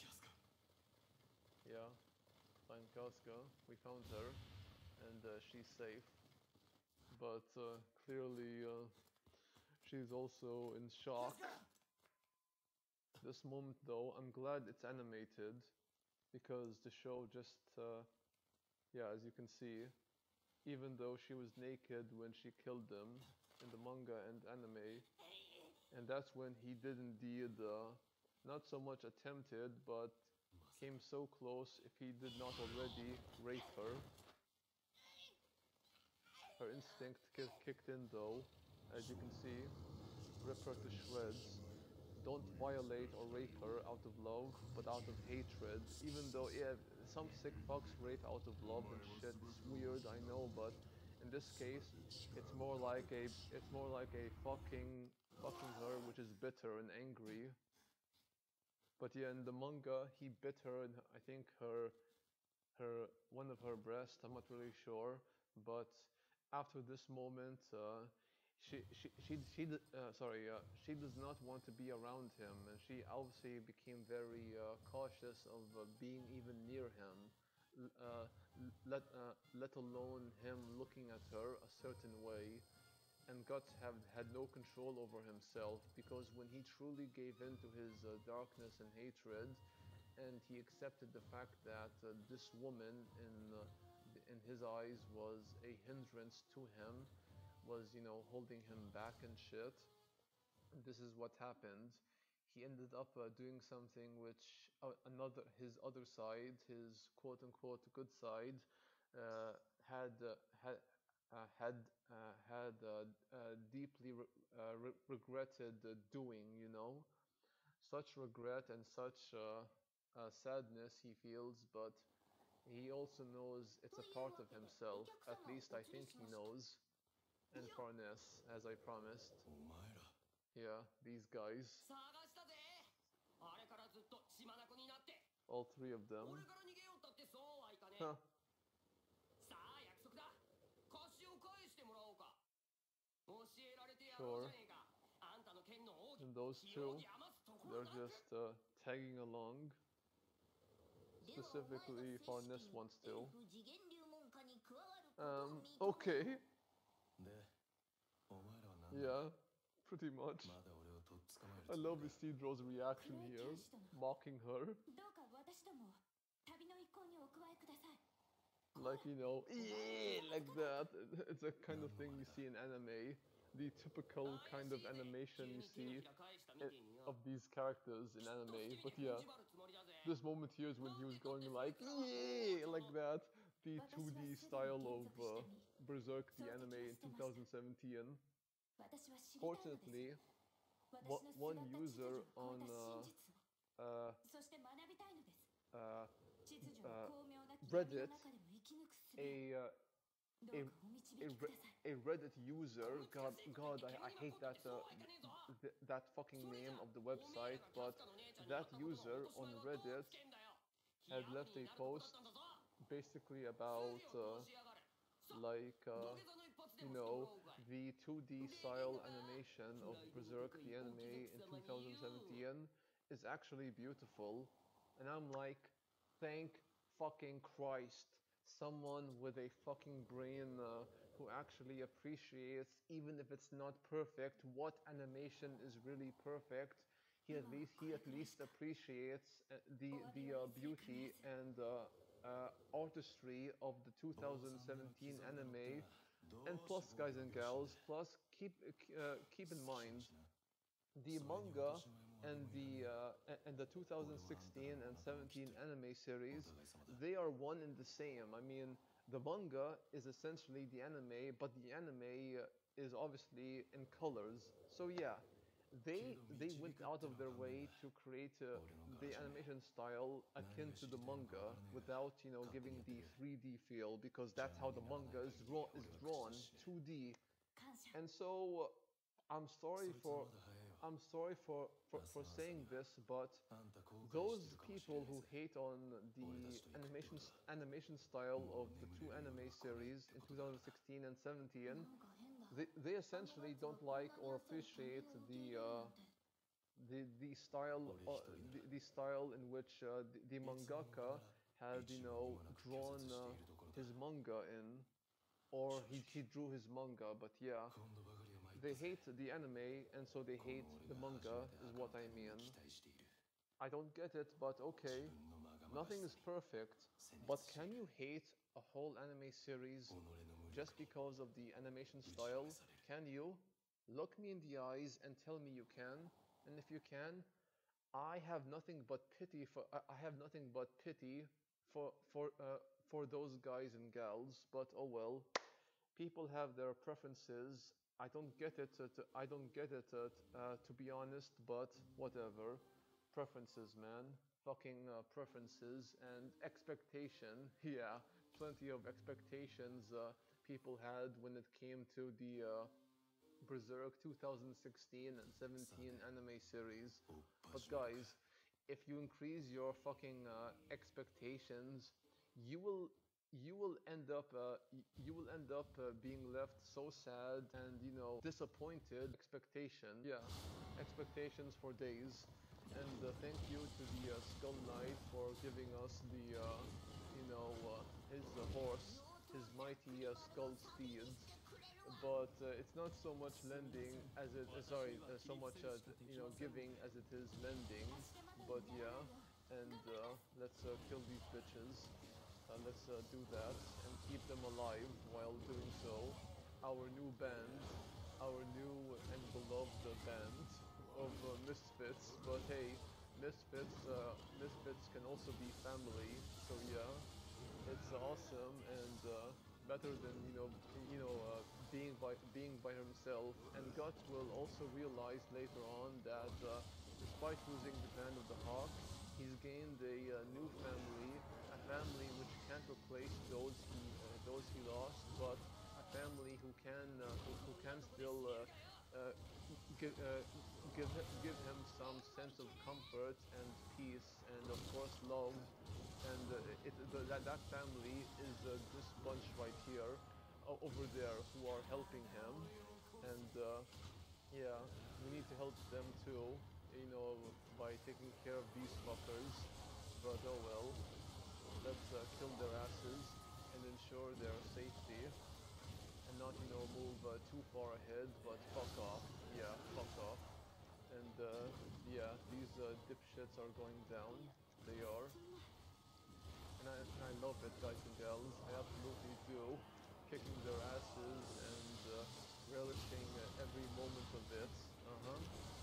Yeah. Find Kasuga. We found her. And uh, she's safe. But uh, clearly uh, she's also in shock. This moment though, I'm glad it's animated. Because the show just, uh, yeah, as you can see, even though she was naked when she killed them in the manga and anime, and that's when he did indeed, uh, not so much attempted, but came so close if he did not already rape her. Her instinct ki kicked in though, as you can see, rip her to shreds. Don't violate or rape her out of love, but out of hatred. Even though, yeah, some sick fucks rape out of love and shit. It's weird, I know, but in this case, it's more like a, it's more like a fucking, fucking her, which is bitter and angry. But yeah, in the manga, he bit her, and I think her, her, one of her breasts. I'm not really sure, but after this moment, uh, she she she she d- uh, sorry uh, she does not want to be around him, and she obviously became very uh, cautious of uh, being even near him, l- uh, l- let uh, let alone him looking at her a certain way. And Guts have had no control over himself, because when he truly gave in to his uh, darkness and hatred, and he accepted the fact that uh, this woman in uh, in his eyes was a hindrance to him, was, you know, holding him back and shit. This is what happened. He ended up uh, doing something which uh, another, his other side, his quote unquote good side, uh, had uh, had uh, had uh, had uh, uh, deeply re- uh, re- regretted uh, doing. You know, such regret and such uh, uh, sadness he feels, but he also knows it's a part of himself. At least I think he knows. And Farness, as I promised. お前ら Yeah, these guys. 探したぜ。あれからずっと血眼になって。 All three of them. 俺から逃げようったってそうはいかねえ。 Huh. さあ約束だ。貸しを返してもらおうか。教えられてや Sure. ろうじゃねえか。あんたの剣の奥義 And those 気 two, を余すところ they're なく。 just uh, tagging along. Specifically, Farness wants to. Um, okay. でお前らは何だ Yeah, pretty much. まだ俺をとっ捕まえる I つも love りか Isidro's reaction here, mocking her. どうか私ども旅の一行にお加えください。 Like, you know, yeah, like that. It's a kind of thing you see in anime. The typical kind of animation you see i- of these characters in anime. But yeah, this moment here is when he was going like, yeah, like that. The two D style of uh, Berserk, the anime in two thousand seventeen. 私は知りたいのです。 Fortunately, 私 wa- の one 姿 user 秩序を超 on えた uh, 真実を uh, そして学びたいのです。 uh, 秩序 uh, を巧妙な Reddit 闇の中でも生き抜く術を a uh, ど a うかお導き a, く Re- ださい。 a Reddit user. God, God, I, I hate that uh, th- that fucking name of the website. But that user on Reddit had left a post basically about uh, like uh, you know, the two D style animation of Berserk the anime in two thousand seventeen is actually beautiful, and I'm like, thank fucking Christ, someone with a fucking brain uh, who actually appreciates, even if it's not perfect, what animation is really perfect. He at least he at least appreciates uh, the the uh, beauty and uh, uh, artistry of the two thousand seventeen anime. And plus, guys and gals, plus keep uh, keep in mind, the manga and the uh, a- and the two thousand sixteen and seventeen anime series, they are one and the same. I mean, the manga is essentially the anime, but the anime uh, is obviously in colors. So yeah, they they went out of their way to create uh, the animation style akin to the manga without, you know, giving the three D feel, because that's how the manga is draw is drawn, two D. 感謝 And so uh, I'm そ sorry いつは for まだ早いわ I'm sorry for, for, for saying this, but あんた後悔して those るかもしれ people ない who ぜ hate on the animation animation style of the two anime series in two thousand sixteen and な seventeen, んか変だ they, they essentially don't like or appreciate the uh, the the style uh, the, the style in which uh, the, the mangaka had, you know, drawn uh, his manga in, or he, he drew his manga. But yeah, 今度ばかりは参った they ぜ hate the anime and so they この hate 俺 the が初 manga めて is 墓 what の I 天に mean. 期待している I don't get it, but 自 okay. 分のまがまがし Nothing さ is に perfect, 戦 but 慄し can you hate a whole anime series 己の無力 just に because of the animation 打ちの style? めされる Can you? Look me in the eyes and tell me you can. And if you can, I have nothing but pity for I I have nothing but pity for for uh, for those guys and gals. But oh well, people have their preferences. I don't get it. Uh, to, I don't get it uh, t- uh, to be honest. But whatever, preferences, man. Fucking uh, preferences and expectation. Yeah, plenty of expectations uh, people had when it came to the uh, Berserk two thousand sixteen and seventeen anime series. おっぱ But しめるか guys, if you increase your fucking uh, expectations, you will you will end up uh, y- you will end up uh, being left so sad and, you know, disappointed. Expectation, yeah, expectations for days. And uh, thank you to the uh, Skull Knight for giving us the uh, you know uh, his uh, horse, his mighty uh, skull steed. But uh, it's not so much lending as it uh, sorry uh, so much uh, d- you know, giving as it is lending. But yeah, and uh, let's uh, kill these bitches. Uh, let's uh, do that and keep them alive while doing so. Our new band, our new and beloved uh, band of uh, misfits. But hey, misfits uh, misfits can also be family. So yeah, it's awesome and uh, better than, you know, you know uh, being by being by himself. And Guts will also realize later on that uh, despite losing the Band of the Hawk, he's gained a uh, new family, a family which can't replace those he uh, those he lost, but a family who can uh, who, who can still uh, uh, give uh, give hi- give him some sense of comfort and peace and of course love. And uh, it, the, that, that family is uh, this bunch right here, o- over there, who are helping him. And uh, yeah, we need to help them too, you know, by taking care of these fuckers. But oh well, let's uh, kill their asses and ensure their safety. And not, you know, move uh, too far ahead, but fuck off. Yeah, fuck off. And uh, yeah, these uh, dipshits are going down. They are. And I, and I love it, guys and gals. I absolutely do. Kicking their asses and uh, relishing uh, every moment of it. Uh huh.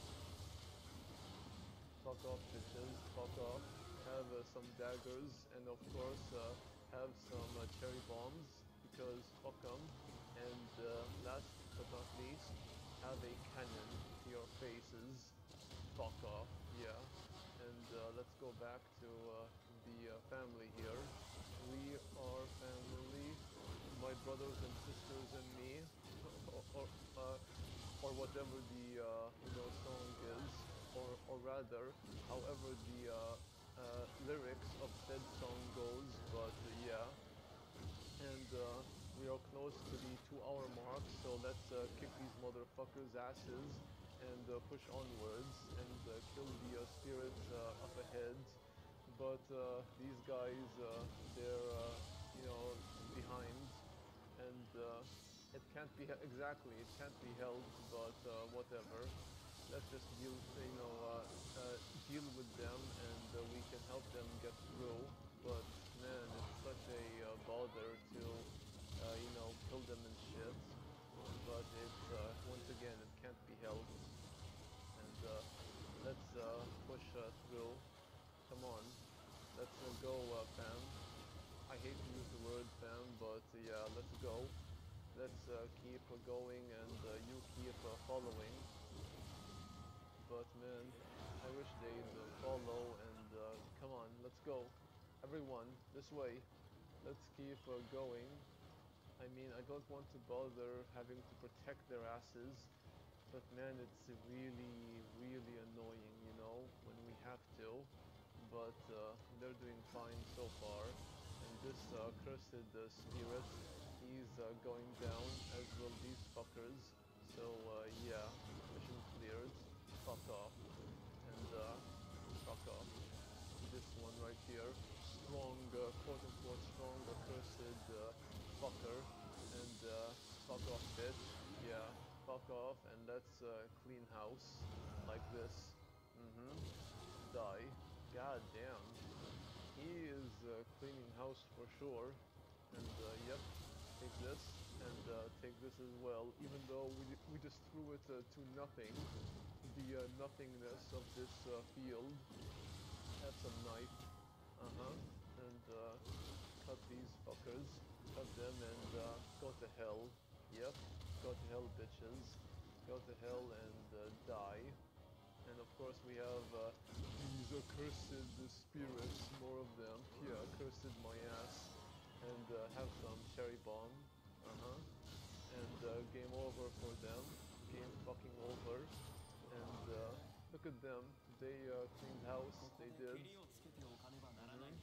Fuck off, bitches. Fuck off. Have uh, some daggers and, of course, uh, have some uh, cherry bombs because fuck 'em. And uh, last but not least, have a cannon to your faces. Fuck off. Yeah. And uh, let's go back to uh, the uh, family here. We are family, my brothers and sisters and me, or or, uh, or whatever the uh, you know, song is, or or rather, however the uh, uh, lyrics of said song goes. But uh, yeah, and uh, we are close to the two-hour mark, so let's uh, kick these motherfuckers' asses and uh, push onwards and uh, kill the uh, spirits uh, up ahead. But uh, these guys, uh, they're uh, you know, behind, and uh, it can't be he- exactly, it can't be helped. But uh, whatever. Let's just deal, you know, uh, uh, deal with them, and uh, we can help them get through. But man, it's such a uh, bother to, uh, you know, kill them and shit. But it's uh, once again, it can't be helped. And uh, let's uh, go, uh, fam. I hate to use the word fam, but uh, yeah, let's go. Let's uh, keep uh, going and uh, you keep uh, following. But man, I wish they'd uh, follow and uh, come on, let's go. Everyone, this way. Let's keep uh, going. I mean, I don't want to bother having to protect their asses, but man, it's really, really annoying, you know, when we have to. But uh, they're doing fine so far. And this uh, cursed uh, spirit, he's uh, going down, as will these fuckers. So uh, yeah, mission cleared. Fuck off. And uh, fuck off. This one right here. Strong, uh, quote-unquote strong, accursed uh, fucker. And uh, fuck off, bitch. Yeah, fuck off, and let's uh, clean house. Like this. Mm-hmm. Die. God damn. He is uh, cleaning house for sure. And uh, yep, take this and uh, take this as well. Even though we, we just threw it uh, to nothing, the uh, nothingness of this uh, field. Have some knife. Uh-huh. And uh, cut these fuckers. Cut them and uh, go to hell. Yep. Go to hell, bitches. Go to hell and uh, die. And of course we have uh, these accursed spirits, more of them. Yeah, accursed my ass. And uh, have some cherry bomb. Uh-huh. And uh, game over for them. Game fucking over. And uh, look at them. They uh, cleaned house. They did. Mm-hmm.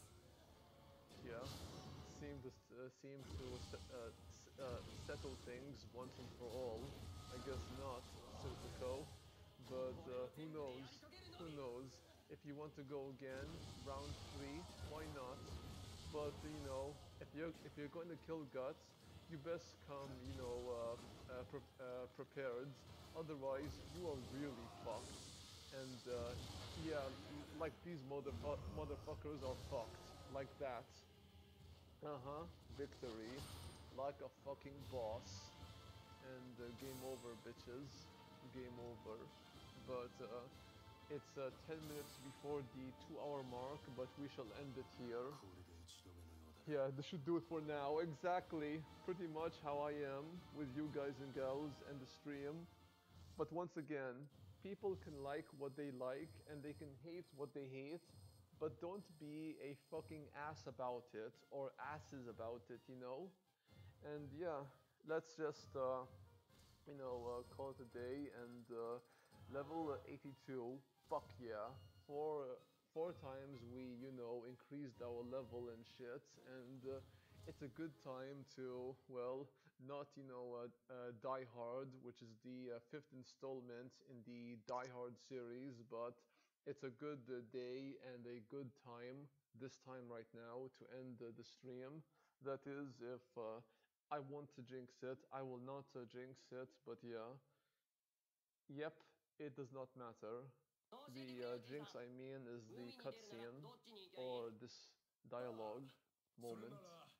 Yeah. Seem to uh, seem to uh, uh, settle things once and for all. I guess not, Silpico. But uh, who knows? Who knows? If you want to go again, round three, why not? But you know, if you're if you're going to kill Guts, you best come, you know, uh, uh, pre uh, prepared. Otherwise, you are really fucked. And uh, yeah, like these mother motherfuckers are fucked, like that. Uh huh. Victory, like a fucking boss. And uh, game over, bitches. Game over. But uh, it's uh, ten minutes before the two hour mark, but we shall end it here. Yeah, this should do it for now. Exactly. Pretty much how I am with you guys and gals and the stream. But once again, people can like what they like and they can hate what they hate, but don't be a fucking ass about it or asses about it, you know? And yeah, let's just, uh, you know, uh, call it a day and uh, level eighty-two, fuck yeah. Four, uh, four times we, you know, increased our level and shit, and uh, it's a good time to, well, not, you know, uh, uh, Die Hard, which is the uh, fifth installment in the Die Hard series, but it's a good uh, day and a good time this time right now to end uh, the stream. That is, if uh, I want to jinx it, I will not uh, jinx it, but yeah. Yep, it does not matter. The uh, jinx I mean is the cutscene or this dialogue moment.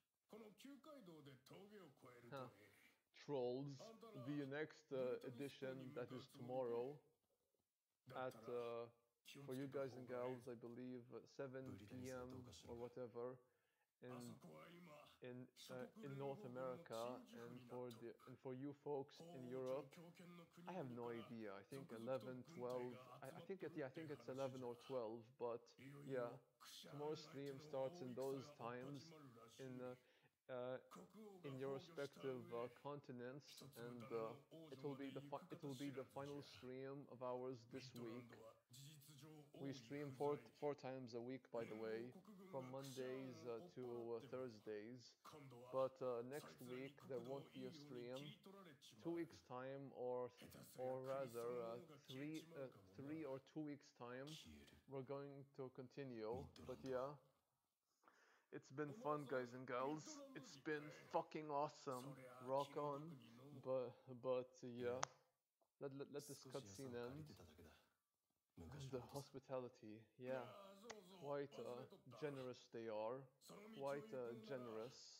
Huh. Trolls, the next uh, edition that is tomorrow at, uh, for you guys and gals, I believe uh, seven p m or whatever in in uh, in North America, and for the and for you folks in Europe, I have no idea. I think eleven, twelve. I, I think it yeah, I think it's eleven or twelve, but yeah, tomorrow's stream starts in those times in uh, uh, in your respective uh, continents, and uh, it will be the fi- it will be the final stream of ours this week. We stream four four times a week, by the way, from Mondays uh, to uh, Thursdays. But uh, next week there won't be a stream. Two weeks time, or or rather uh, three uh, three or two weeks time, we're going to continue. But yeah. It's been fun, guys and gals. It's been fucking awesome. Rock on. But, but yeah. Let, let, let this cutscene end. And the hospitality, yeah. Quite uh, generous they are. Quite uh, generous.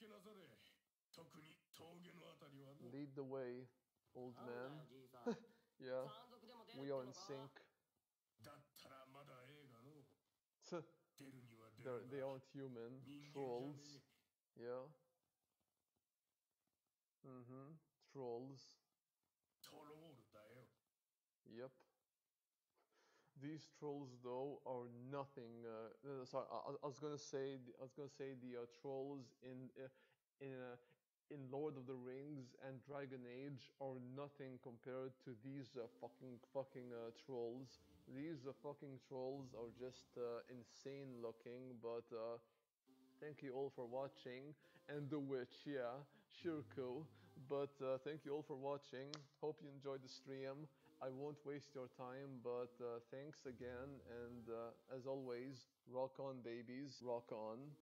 Lead the way, old man. Yeah, we are in sync. They're, they aren't human. Trolls. Yeah. Mm-hmm. Trolls. トロールだよ。 Yep. These trolls though are nothing. Uh, no, sorry, I, I was gonna say the, I was gonna say the uh, trolls in uh, in uh, in Lord of the Rings and Dragon Age are nothing compared to these uh, fucking fucking uh, trolls. These uh, fucking trolls are just uh, insane looking, but uh, thank you all for watching. And the witch, yeah, Shirko. But uh, thank you all for watching. Hope you enjoyed the stream. I won't waste your time, but uh, thanks again. And uh, as always, rock on, babies. Rock on.